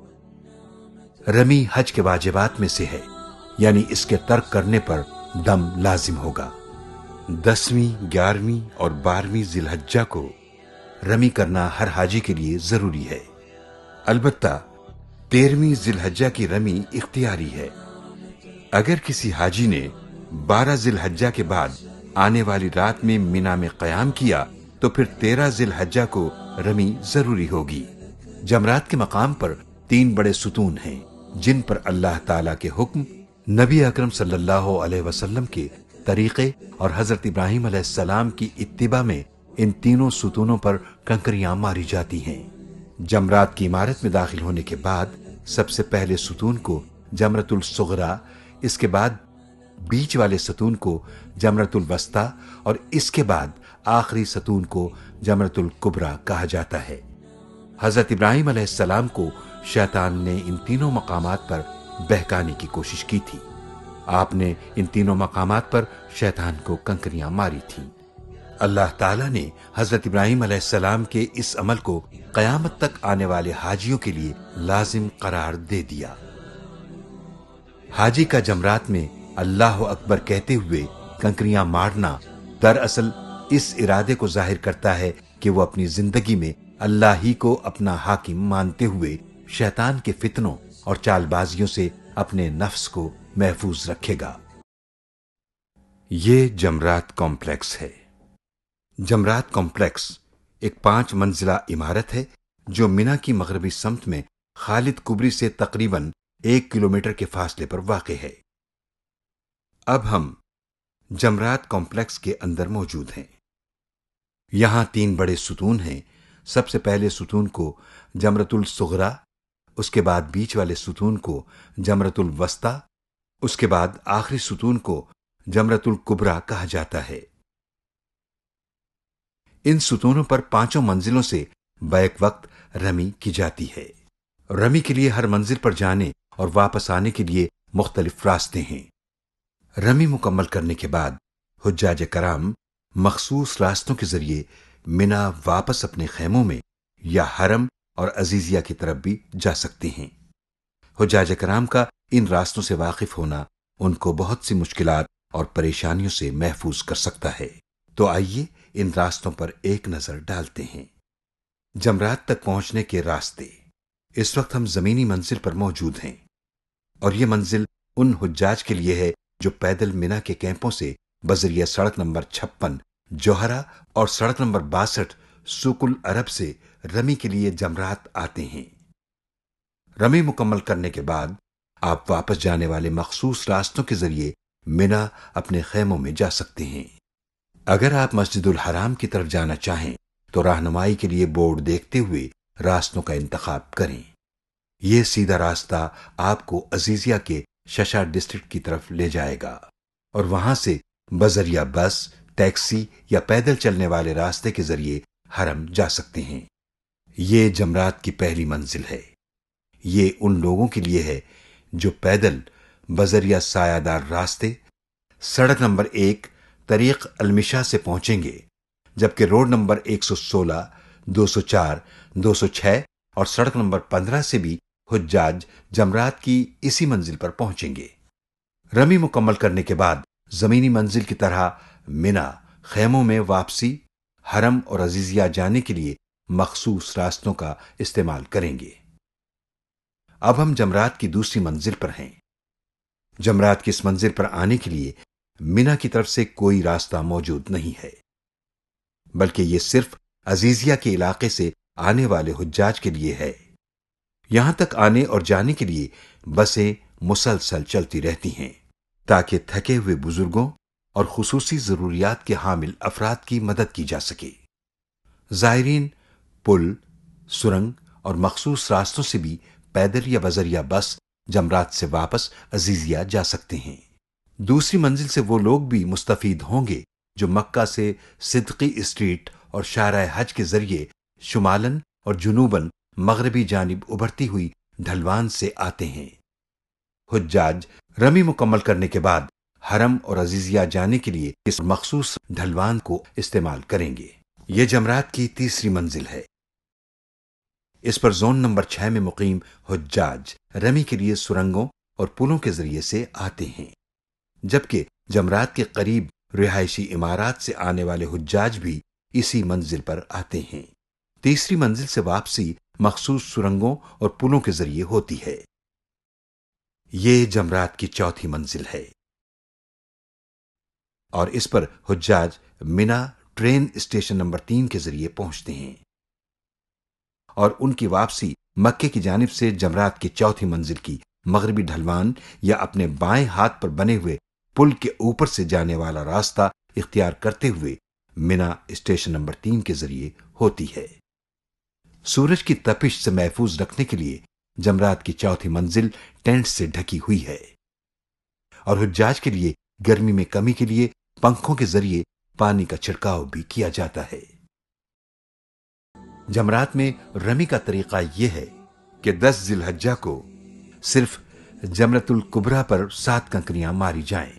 C: رمی حج کے واجبات میں سے ہے، یعنی اس کے ترک کرنے پر دم لازم ہوگا۔ دسویں، گیارہویں اور بارہویں ذی الحجہ کو رمی کرنا ہر حاجی کے لیے ضروری ہے۔ البتہ تیرہویں ذی الحجہ کی رمی اختیاری ہے۔ اگر کسی حاجی نے بارہ ذی الحجہ کے بعد آنے والی رات میں منا میں قیام کیا تو پھر تیرہ ذی الحجہ کو رمی ضروری ہوگی۔ جمرات کے مقام پر تین بڑے ستون ہیں، جن پر اللہ تعالی کے حکم، نبی اکرم صلی اللہ علیہ وسلم کے طریقے اور حضرت ابراہیم علیہ السلام کی اتباع میں ان تینوں ستونوں پر کنکریاں ماری جاتی ہیں۔ جمرات کی عمارت میں داخل ہونے کے بعد سب سے پہلے ستون کو جمرۃ الصغریٰ، اس کے بعد بیچ والے ستون کو جمرۃ الوسطیٰ اور اس کے بعد آخری ستون کو جمرۃ الکبریٰ کہا جاتا ہے۔ حضرت ابراہیم علیہ السلام کو شیطان نے ان تینوں مقامات پر بہکانے کی کوشش کی تھی۔ آپ نے ان تینوں مقامات پر شیطان کو کنکریاں ماری تھیں۔ اللہ تعالیٰ نے حضرت ابراہیم علیہ السلام کے اس عمل کو قیامت تک آنے والے حاجیوں کے لیے لازم قرار دے دیا۔ حاجی کا جمرات میں اللہ اکبر کہتے ہوئے کنکریاں مارنا دراصل اس ارادے کو ظاہر کرتا ہے کہ وہ اپنی زندگی میں اللہ ہی کو اپنا حاکم مانتے ہوئے شیطان کے فتنوں اور چال بازیوں سے اپنے نفس کو محفوظ رکھے گا۔ یہ جمرات کمپلیکس ہے۔ جمرات کمپلیکس ایک پانچ منزلہ عمارت ہے جو منا کی مغربی سمت میں خالد کبری سے تقریباً ایک کلومیٹر کے فاصلے پر واقع ہے۔ اب ہم جمرات کمپلیکس کے اندر موجود ہیں۔ یہاں تین بڑے ستون ہیں۔ سب سے پہلے ستون کو جمرۃ الصغریٰ، اس کے بعد بیچ والے ستون کو جمرۃ الوسطیٰ، اس کے بعد آخری ستون کو جمرۃ الکبریٰ کہا جاتا ہے۔ ان ستونوں پر پانچوں منزلوں سے بیک وقت رمی کی جاتی ہے۔ رمی کے لیے ہر منزل پر جانے اور واپس آنے کے لیے مختلف راستے ہیں۔ رمی مکمل کرنے کے بعد حجاج کرام مخصوص راستوں کے ذریعے منا واپس اپنے خیموں میں یا حرم اور عزیزیہ کی طرف بھی جا سکتے ہیں۔ حجاج کرام کا ان راستوں سے واقف ہونا ان کو بہت سی مشکلات اور پریشانیوں سے محفوظ کر سکتا ہے۔ تو آئیے ان راستوں پر ایک نظر ڈالتے ہیں۔ جمرات تک پہنچنے کے راستے۔ اس وقت ہم زمینی منزل پر موجود ہیں، اور یہ منزل ان حجاج کے لیے ہے جو پیدل منا کے کیمپوں سے بذریعہ سڑک نمبر چھپن جوہرہ اور سڑک نمبر باسٹھ سوق العرب سے رمی کے لیے جمرات آتے ہیں۔ رمی مکمل کرنے کے بعد آپ واپس جانے والے مخصوص راستوں کے ذریعے منا اپنے خیموں میں جا سکتے ہیں۔ اگر آپ مسجد الحرام کی طرف جانا چاہیں تو رہنمائی کے لیے بورڈ دیکھتے ہوئے راستوں کا انتخاب کریں۔ یہ سیدھا راستہ آپ کو عزیزیہ کے ششا ڈسٹرکٹ کی طرف لے جائے گا، اور وہاں سے بذریعہ بس، ٹیکسی یا پیدل چلنے والے راستے کے ذریعے حرم جا سکتے ہیں۔ یہ جمرات کی پہلی منزل ہے۔ یہ ان لوگوں کے لیے ہے جو پیدل بذریعہ سایہ دار راستے سڑک نمبر ایک طریق المشا سے پہنچیں گے، جبکہ روڈ نمبر ایک سو سولہ، دو سو چار، دو سو چھ اور سڑک نمبر پندرہ سے بھی حجاج جمرات کی اسی منزل پر پہنچیں گے۔ رمی مکمل کرنے کے بعد زمینی منزل کی طرح منا خیموں میں واپسی، حرم اور عزیزیہ جانے کے لیے مخصوص راستوں کا استعمال کریں گے۔ اب ہم جمرات کی دوسری منزل پر ہیں۔ جمرات کی اس منزل پر آنے کے لیے منا کی طرف سے کوئی راستہ موجود نہیں ہے، بلکہ یہ صرف عزیزیہ کے علاقے سے آنے والے حجاج کے لیے ہے۔ یہاں تک آنے اور جانے کے لیے بسیں مسلسل چلتی رہتی ہیں تاکہ تھکے ہوئے بزرگوں اور خصوصی ضروریات کے حامل افراد کی مدد کی جا سکے۔ زائرین پل، سرنگ اور مخصوص راستوں سے بھی پیدل یا بذریعہ بس جمرات سے واپس عزیزیہ جا سکتے ہیں۔ دوسری منزل سے وہ لوگ بھی مستفید ہوں گے جو مکہ سے صدقی اسٹریٹ اور شارع حج کے ذریعے شمالاً اور جنوباً مغربی جانب ابھرتی ہوئی ڈھلوان سے آتے ہیں۔ حجاج رمی مکمل کرنے کے بعد حرم اور عزیزیہ جانے کے لیے اس مخصوص ڈھلوان کو استعمال کریں گے۔ یہ جمرات کی تیسری منزل ہے۔ اس پر زون نمبر چھ میں مقیم حجاج رمی کے لیے سرنگوں اور پلوں کے ذریعے سے آتے ہیں، جبکہ جمرات کے قریب رہائشی عمارات سے آنے والے حجاج بھی اسی منزل پر آتے ہیں۔ تیسری منزل سے واپسی مخصوص سرنگوں اور پلوں کے ذریعے ہوتی ہے۔ یہ جمرات کی چوتھی منزل ہے اور اس پر حجاج منا ٹرین اسٹیشن نمبر تین کے ذریعے پہنچتے ہیں اور ان کی واپسی مکے کی جانب سے جمرات کی چوتھی منزل کی مغربی ڈھلوان یا اپنے بائیں ہاتھ پر بنے ہوئے پل کے اوپر سے جانے والا راستہ اختیار کرتے ہوئے منا اسٹیشن نمبر تین کے ذریعے ہوتی ہے۔ سورج کی تپش سے محفوظ رکھنے کے لیے جمرات کی چوتھی منزل ٹینٹ سے ڈھکی ہوئی ہے اور حجاج کے لیے گرمی میں کمی کے لیے پنکھوں کے ذریعے پانی کا چھڑکاؤ بھی کیا جاتا ہے۔ جمرات میں رمی کا طریقہ یہ ہے کہ دس ذی الحجہ کو صرف جمرۃ الکبریٰ پر سات کنکریاں ماری جائیں۔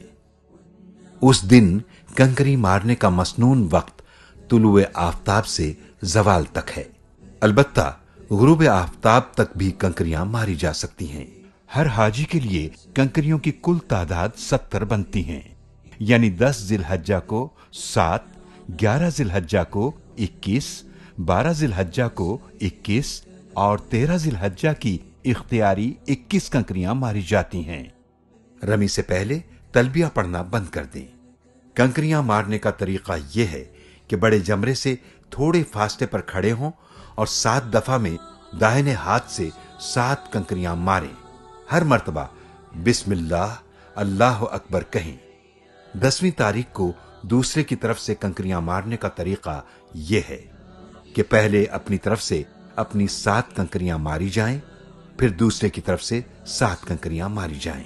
C: اس دن کنکری مارنے کا مسنون وقت طلوع آفتاب سے زوال تک ہے، البتہ غروب آفتاب تک بھی کنکریاں ماری جا سکتی ہیں۔ ہر حاجی کے لیے کنکریوں کی کل تعداد ستر بنتی ہیں، یعنی دس ذی الحجہ کو سات، گیارہ ذی الحجہ کو اکیس، بارہ ذی الحجہ کو اکیس اور تیرہ ذی الحجہ کی اختیاری اکیس کنکریاں ماری جاتی ہیں۔ رمی سے پہلے تلبیہ پڑھنا بند کر دیں۔ کنکریاں مارنے کا طریقہ یہ ہے کہ بڑے جمرے سے تھوڑے فاصلے پر کھڑے ہوں اور سات دفعہ میں داہنے ہاتھ سے سات کنکریاں ماریں۔ ہر مرتبہ بسم اللہ اللہ اکبر کہیں۔ دسویں تاریخ کو دوسرے کی طرف سے کنکریاں مارنے کا طریقہ یہ ہے کہ پہلے اپنی طرف سے اپنی سات کنکریاں ماری جائیں، پھر دوسرے کی طرف سے سات کنکریاں ماری جائیں۔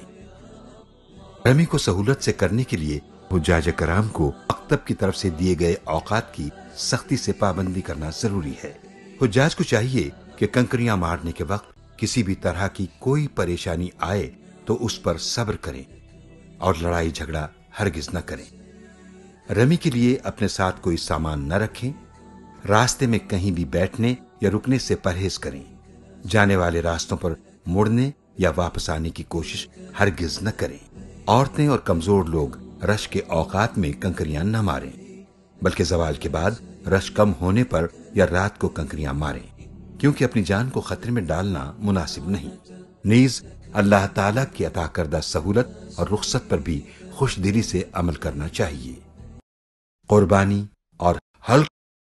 C: رمی کو سہولت سے کرنے کے لیے حجاج کرام کو مکتب کی طرف سے دیے گئے اوقات کی سختی سے پابندی کرنا ضروری ہے۔ حجاج کو چاہیے کہ کنکریاں مارنے کے وقت کسی بھی طرح کی کوئی پریشانی آئے تو اس پر صبر کریں اور لڑائی جھگڑا ہرگز نہ کریں۔ رمی کے لیے اپنے ساتھ کوئی سامان نہ رکھیں۔ راستے میں کہیں بھی بیٹھنے یا رکنے سے پرہیز کریں۔ جانے والے راستوں پر مڑنے یا واپس آنے کی کوشش ہرگز نہ کریں۔ عورتیں اور کمزور لوگ رش کے اوقات میں کنکریاں نہ ماریں، بلکہ زوال کے بعد رش کم ہونے پر یا رات کو کنکریاں ماریں، کیونکہ اپنی جان کو خطرے میں ڈالنا مناسب نہیں۔ نیز اللہ تعالیٰ کی عطا کردہ سہولت اور رخصت پر بھی خوش دلی سے عمل کرنا چاہیے۔ قربانی اور حلق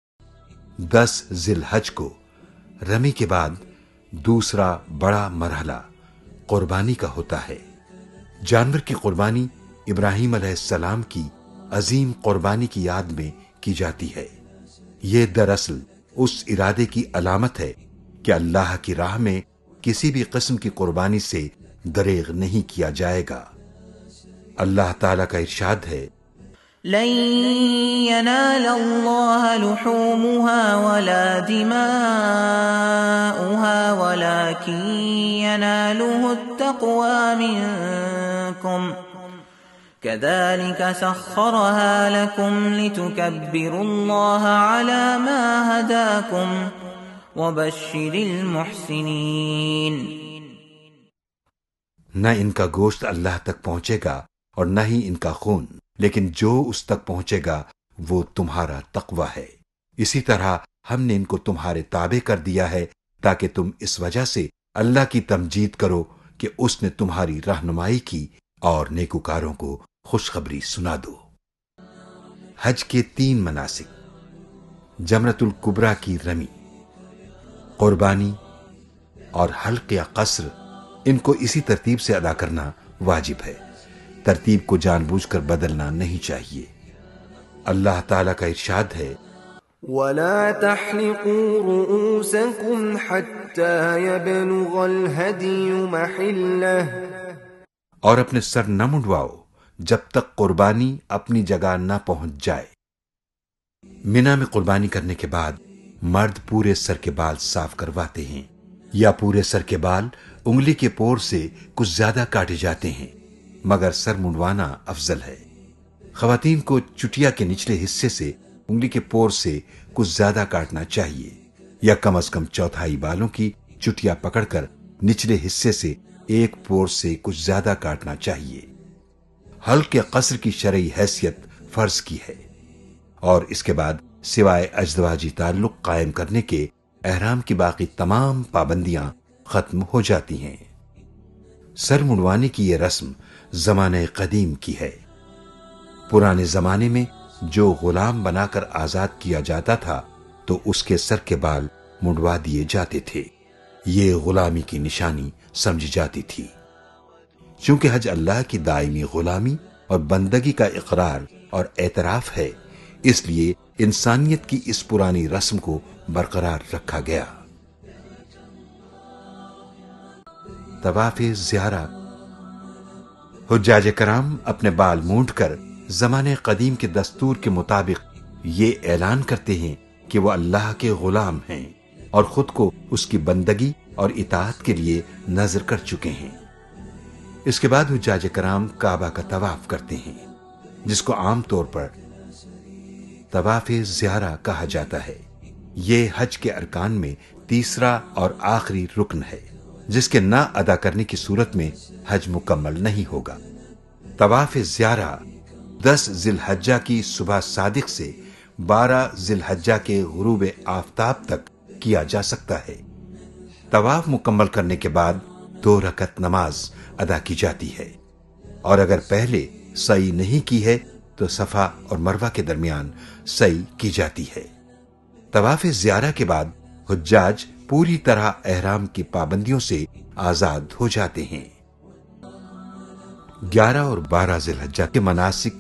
C: دس ذی الحج کو رمی کے بعد دوسرا بڑا مرحلہ قربانی کا ہوتا ہے۔ جانور کی قربانی ابراہیم علیہ السلام کی عظیم قربانی کی یاد میں کی جاتی ہے۔ یہ دراصل اس ارادے کی علامت ہے کہ اللہ کی راہ میں کسی بھی قسم کی قربانی سے دریغ نہیں کیا جائے گا۔ اللہ تعالیٰ کا ارشاد ہے،
A: لن ينال الله لحومها ولا دماؤها ولكن يناله التقوى منكم كذلك سخرها لكم لتكبروا الله على ما هداكم وبشر المحسنين۔
C: نہ ان کا گوشت اللہ تک پہنچے گا اور نہ ہی ان کا خون، لیکن جو اس تک پہنچے گا وہ تمہارا تقوی ہے۔ اسی طرح ہم نے ان کو تمہارے تابع کر دیا ہے تاکہ تم اس وجہ سے اللہ کی تمجید کرو کہ اس نے تمہاری رہنمائی کی اور نیکوکاروں کو خوشخبری سنا دو۔ حج کے تین مناسک: جمرۃ الکبریٰ کی رمی، قربانی اور حلق یا قصر ان کو اسی ترتیب سے ادا کرنا واجب ہے، ترتیب کو جان بوجھ کر بدلنا نہیں چاہیے۔ اللہ تعالیٰ کا ارشاد ہے،
D: وَلَا تَحْلِقُوا رُؤُوسَكُمْ حَتَّى يَبْلُغَ الْهَدْيُ مَحِلَّهُ،
C: اور اپنے سر نہ منڈواؤ جب تک قربانی اپنی جگہ نہ پہنچ جائے۔ منا میں قربانی کرنے کے بعد مرد پورے سر کے بال صاف کرواتے ہیں، یا پورے سر کے بال انگلی کے پور سے کچھ زیادہ کاٹے جاتے ہیں، مگر سر منڈوانا افضل ہے۔ خواتین کو چٹیا کے نچلے حصے سے انگلی کے پور سے کچھ زیادہ کاٹنا چاہیے، یا کم از کم چوتھائی بالوں کی چٹیا پکڑ کر نچلے حصے سے ایک پور سے کچھ زیادہ کاٹنا چاہیے۔ حلق یا قصر کی شرعی حیثیت فرض کی ہے، اور اس کے بعد سوائے ازدواجی تعلق قائم کرنے کے احرام کی باقی تمام پابندیاں ختم ہو جاتی ہیں۔ سر منڈوانے کی یہ رسم زمانہ قدیم کی ہے۔ پرانے زمانے میں جو غلام بنا کر آزاد کیا جاتا تھا تو اس کے سر کے بال منڈوا دیے جاتے تھے، یہ غلامی کی نشانی سمجھی جاتی تھی۔ چونکہ حج اللہ کی دائمی غلامی اور بندگی کا اقرار اور اعتراف ہے، اس لیے انسانیت کی اس پرانی رسم کو برقرار رکھا گیا۔ طواف زیارہ، حجاج کرام اپنے بال مونڈ کر زمانے قدیم کے دستور کے مطابق یہ اعلان کرتے ہیں کہ وہ اللہ کے غلام ہیں اور خود کو اس کی بندگی اور اطاعت کے لیے نذر کر چکے ہیں۔ اس کے بعد حجاج کرام کعبہ کا طواف کرتے ہیں، جس کو عام طور پر طواف زیارہ کہا جاتا ہے۔ یہ حج کے ارکان میں تیسرا اور آخری رکن ہے، جس کے نہ ادا کرنے کی صورت میں حج مکمل نہیں ہوگا۔ طواف زیارہ دس ذی الحجہ کی صبح صادق سے بارہ ذی الحجہ کے غروب آفتاب تک کیا جا سکتا ہے۔ طواف مکمل کرنے کے بعد دو رکعت نماز ادا کی جاتی ہے، اور اگر پہلے سعی نہیں کی ہے تو صفا اور مروہ کے درمیان سعی کی جاتی ہے۔ طواف زیارہ کے بعد حجاج پوری طرح احرام کی پابندیوں سے آزاد ہو جاتے ہیں۔ گیارہ اور بارہ ذی الحجہ کے مناسک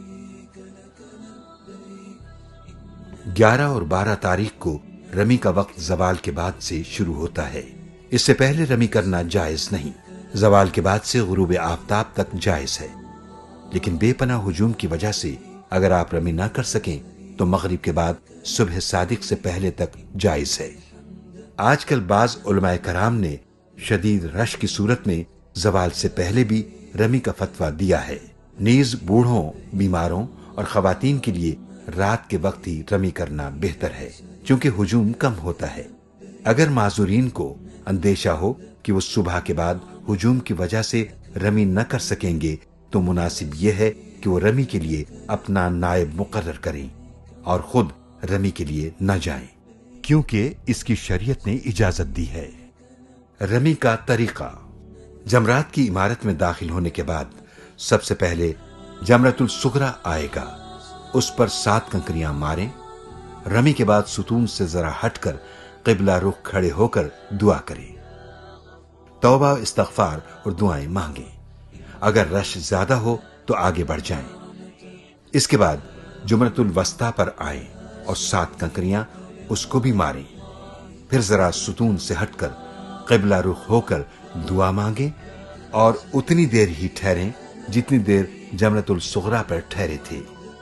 C: گیارہ اور بارہ تاریخ کو رمی کا وقت زوال کے بعد سے شروع ہوتا ہے۔ اس سے پہلے رمی کرنا جائز نہیں، زوال کے بعد سے غروب آفتاب تک جائز ہے، لیکن بے پناہ ہجوم کی وجہ سے اگر آپ رمی نہ کر سکیں تو مغرب کے بعد صبح صادق سے پہلے تک جائز ہے۔ آج کل بعض علماء کرام نے شدید رش کی صورت میں زوال سے پہلے بھی رمی کا فتویٰ دیا ہے۔ نیز بوڑھوں، بیماروں اور خواتین کے لیے رات کے وقت ہی رمی کرنا بہتر ہے، چونکہ ہجوم کم ہوتا ہے۔ اگر معذورین کو اندیشہ ہو کہ وہ صبح کے بعد ہجوم کی وجہ سے رمی نہ کر سکیں گے تو مناسب یہ ہے کہ وہ رمی کے لیے اپنا نائب مقرر کریں اور خود رمی کے لیے نہ جائیں، کیونکہ اس کی شریعت نے اجازت دی ہے۔ رمی کا طریقہ: جمرات کی عمارت میں داخل ہونے کے بعد سب سے پہلے جمرۃ الصغریٰ آئے گا، اس پر سات کنکریاں ماریں۔ رمی کے بعد ستون سے ذرا ہٹ کر قبلہ رخ کھڑے ہو کر دعا کریں، توبہ استغفار اور دعائیں مانگیں۔ اگر رش زیادہ ہو تو آگے بڑھ جائیں۔ اس کے بعد جمرۃ الوسطیٰ پر آئیں اور سات کنکریاں اس کو بھی ماریں، پھر ذرا ستون سے ہٹ کر قبلہ رخ ہو کر دعا مانگیں اور اتنی دیر ہی ٹھہریں جتنی دیر جمرۃ الصغریٰ پر ٹھہرے تھے۔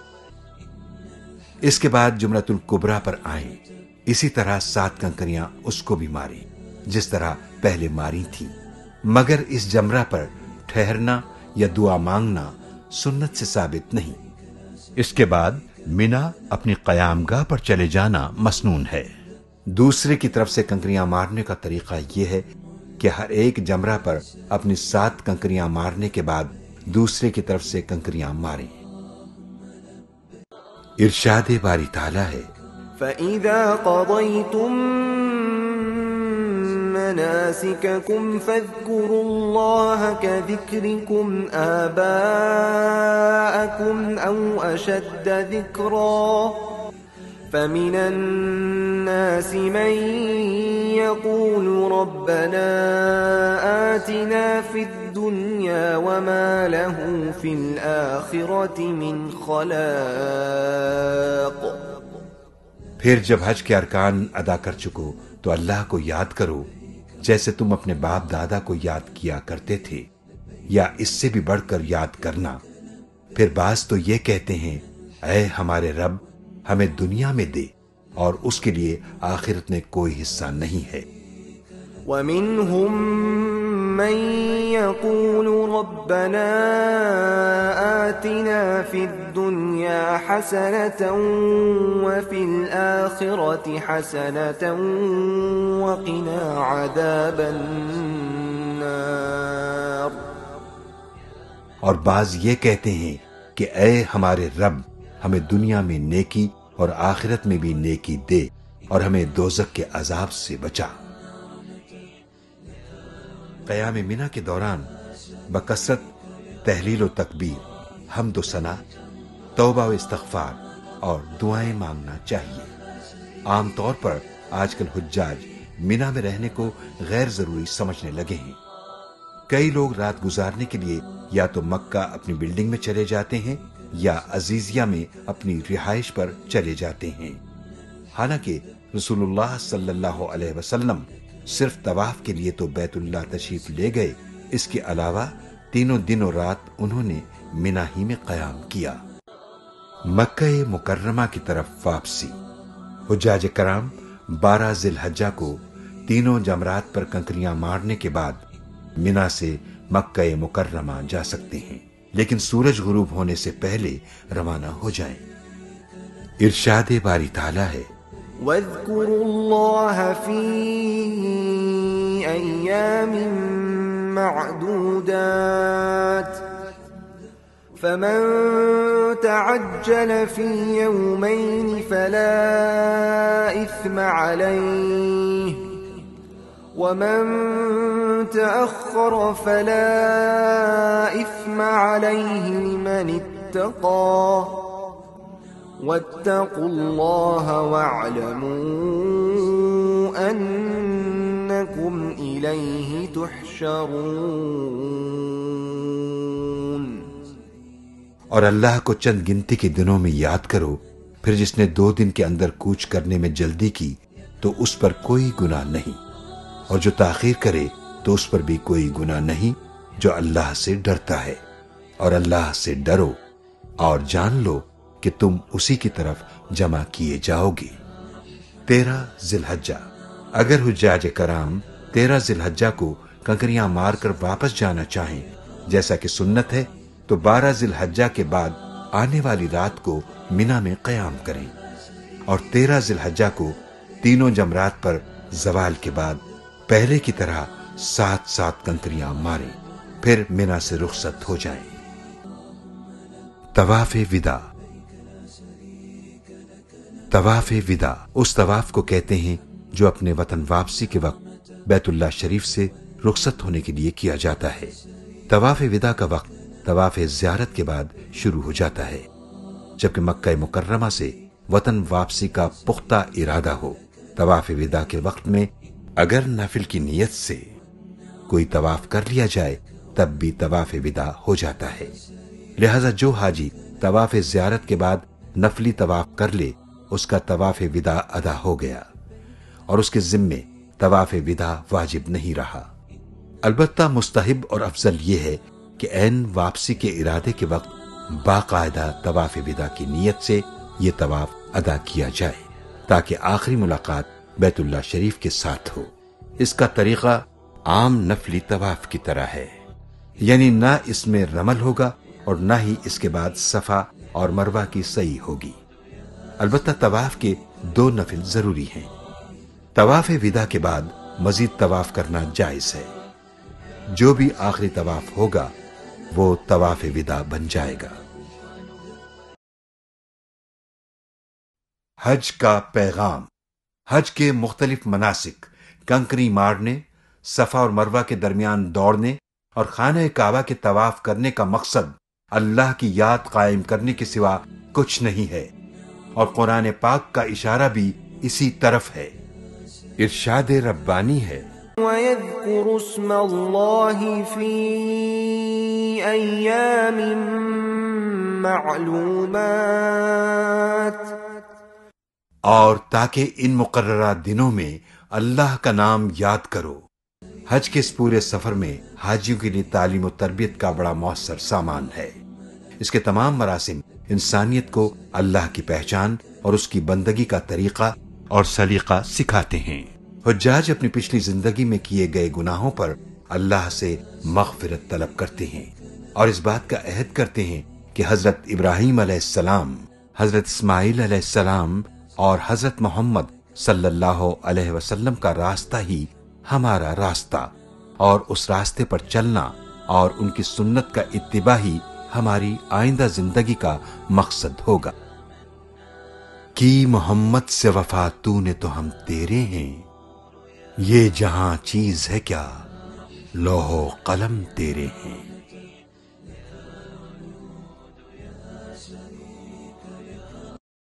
C: اس کے بعد جمرۃ الکبریٰ پر آئیں، اسی طرح سات کنکریاں اس کو بھی ماریں جس طرح پہلے ماری تھی، مگر اس جمرہ پر ٹھہرنا یا دعا مانگنا سنت سے ثابت نہیں۔ اس کے بعد منا اپنی قیام گاہ پر چلے جانا مسنون ہے۔ دوسرے کی طرف سے کنکریاں مارنے کا طریقہ یہ ہے کہ ہر ایک جمرہ پر اپنی سات کنکریاں مارنے کے بعد دوسرے کی طرف سے کنکریاں ماریں۔ ارشاد باری تعالیٰ ہے،
D: فَإِذَا قَضَيْتُم مَّنَاسِكَكُمْ فَاذْكُرُوا اللَّهَ كَذِكْرِكُمْ آبَاءَكُمْ أَوْ أَشَدَّ ذِكْرًا فمن الناس من يقول ربنا آتنا في الدنيا وما له في الآخرة من خلاق.
C: پھر جب حج کے ارکان ادا کر چکو تو اللہ کو یاد کرو جیسے تم اپنے باپ دادا کو یاد کیا کرتے تھے، یا اس سے بھی بڑھ کر یاد کرنا. پھر بعض تو یہ کہتے ہیں اے ہمارے رب ہمیں دنیا میں دے، اور اس کے لیے آخرت میں کوئی حصہ نہیں ہے.
D: وَمِنْهُمْ مَنْ يَقُولُ رَبَّنَا آتِنَا فِي الدُّنْيَا حَسَنَةً وَفِي الْآخِرَةِ حَسَنَةً وَقِنَا عَذَابَ النَّارِ.
C: اور بعض یہ کہتے ہیں کہ اے ہمارے رب ہمیں دنیا میں نیکی اور آخرت میں بھی نیکی دے، اور ہمیں دوزخ کے عذاب سے بچا. قیام منی کے دوران بکثرت تحلیل و تکبیر، حمد و ثنا، توبہ و استغفار اور دعائیں مانگنا چاہیے. عام طور پر آج کل حجاج منی میں رہنے کو غیر ضروری سمجھنے لگے ہیں. کئی لوگ رات گزارنے کے لیے یا تو مکہ اپنی بلڈنگ میں چلے جاتے ہیں یا عزیزیہ میں اپنی رہائش پر چلے جاتے ہیں. حالانکہ رسول اللہ صلی اللہ علیہ وسلم صرف طواف کے لیے تو بیت اللہ تشریف لے گئے، اس کے علاوہ تینوں دن و رات انہوں نے منی ہی میں قیام کیا. مکہ مکرمہ کی طرف واپسی. حجاج کرام بارہ ذی الحجہ کو تینوں جمرات پر کنکریاں مارنے کے بعد منی سے مکہ مکرمہ جا سکتے ہیں، لیکن سورج غروب ہونے سے پہلے روانہ ہو جائیں. ارشاد باری تعالیٰ ہے
D: وَاذْكُرُوا اللَّهَ فِي أَيَّامٍ مَّعْدُودَاتٍ فَمَن تَعَجَّلَ فِي يَوْمَيْنِ فَلَا إِثْمَ عَلَيْهِ وَمَن تَأَخَّرَ فَلَا إِثْمَ عَلَيْهِ لِمَنِ اتَّقَى وَاتَّقُوا اللَّهَ وَاعْلَمُوا أَنَّكُمْ إِلَيْهِ تُحْشَرُونَ.
C: اور اللہ کو چند گنتی کے دنوں میں یاد کرو، پھر جس نے دو دن کے اندر کوچ کرنے میں جلدی کی تو اس پر کوئی گناہ نہیں، اور جو تاخیر کرے تو اس پر بھی کوئی گناہ نہیں، جو اللہ سے ڈرتا ہے. اور اللہ سے ڈرو اور جان لو کہ تم اسی کی طرف جمع کیے جاؤ گے. تیرہ ذی الحجہ. اگر حجاج کرام تیرہ ذی الحجہ کو کنکریاں مار کر واپس جانا چاہیں جیسا کہ سنت ہے تو بارہ ذی الحجہ کے بعد آنے والی رات کو منی میں قیام کریں، اور تیرہ ذی الحجہ کو تینوں جمرات پر زوال کے بعد پہلے کی طرح سات سات کنکریاں ماریں، پھر منی سے رخصت ہو جائیں. طواف وداع. طواف وداع اس طواف کو کہتے ہیں جو اپنے وطن واپسی کے وقت بیت اللہ شریف سے رخصت ہونے کے لیے کیا جاتا ہے. طواف وداع کا وقت طواف زیارت کے بعد شروع ہو جاتا ہے، جبکہ مکہ مکرمہ سے وطن واپسی کا پختہ ارادہ ہو. طواف وداع کے وقت میں اگر نفل کی نیت سے کوئی طواف کر لیا جائے تب بھی طواف وداع ہو جاتا ہے. لہذا جو حاجی طواف زیارت کے بعد نفلی طواف کر لے اس کا طواف وداع ادا ہو گیا، اور اس کے ذمے طواف وداع واجب نہیں رہا. البتہ مستحب اور افضل یہ ہے کہ عین واپسی کے ارادے کے وقت باقاعدہ طواف وداع کی نیت سے یہ طواف ادا کیا جائے تاکہ آخری ملاقات بیت اللہ شریف کے ساتھ ہو. اس کا طریقہ عام نفلی طواف کی طرح ہے، یعنی نہ اس میں رمل ہوگا اور نہ ہی اس کے بعد صفا اور مروہ کی سعی ہوگی. البتہ طواف کے دو نفل ضروری ہیں. طواف وداع کے بعد مزید طواف کرنا جائز ہے. جو بھی آخری طواف ہوگا وہ طواف وداع بن جائے گا. حج کا پیغام. حج کے مختلف مناسک، کنکری مارنے، صفا اور مروہ کے درمیان دوڑنے اور خانہ کعبہ کے طواف کرنے کا مقصد اللہ کی یاد قائم کرنے کے سوا کچھ نہیں ہے، اور قرآن پاک کا اشارہ بھی اسی طرف ہے۔ ارشاد ربانی ہے،
D: وَيَذْكُرُ اسْمَ اللَّهِ فِي أَيَّامٍ مَّعْلُومَاتٍ،
C: اور تاکہ ان مقررہ دنوں میں اللہ کا نام یاد کرو۔ حج کے اس پورے سفر میں حاجیوں کے لیے تعلیم و تربیت کا بڑا مؤثر سامان ہے۔ اس کے تمام مراسم انسانیت کو اللہ کی پہچان اور اس کی بندگی کا طریقہ اور سلیقہ سکھاتے ہیں۔ حجاج اپنی پچھلی زندگی میں کیے گئے گناہوں پر اللہ سے مغفرت طلب کرتے ہیں اور اس بات کا عہد کرتے ہیں کہ حضرت ابراہیم علیہ السلام، حضرت اسماعیل علیہ السلام اور حضرت محمد صلی اللہ علیہ وسلم کا راستہ ہی ہمارا راستہ، اور اس راستے پر چلنا اور ان کی سنت کا اتباع ہی ہماری آئندہ زندگی کا مقصد ہوگا۔ کی محمد سے وفا تو نے تو ہم تیرے ہیں، یہ جہاں چیز ہے کیا لوح و قلم تیرے ہیں۔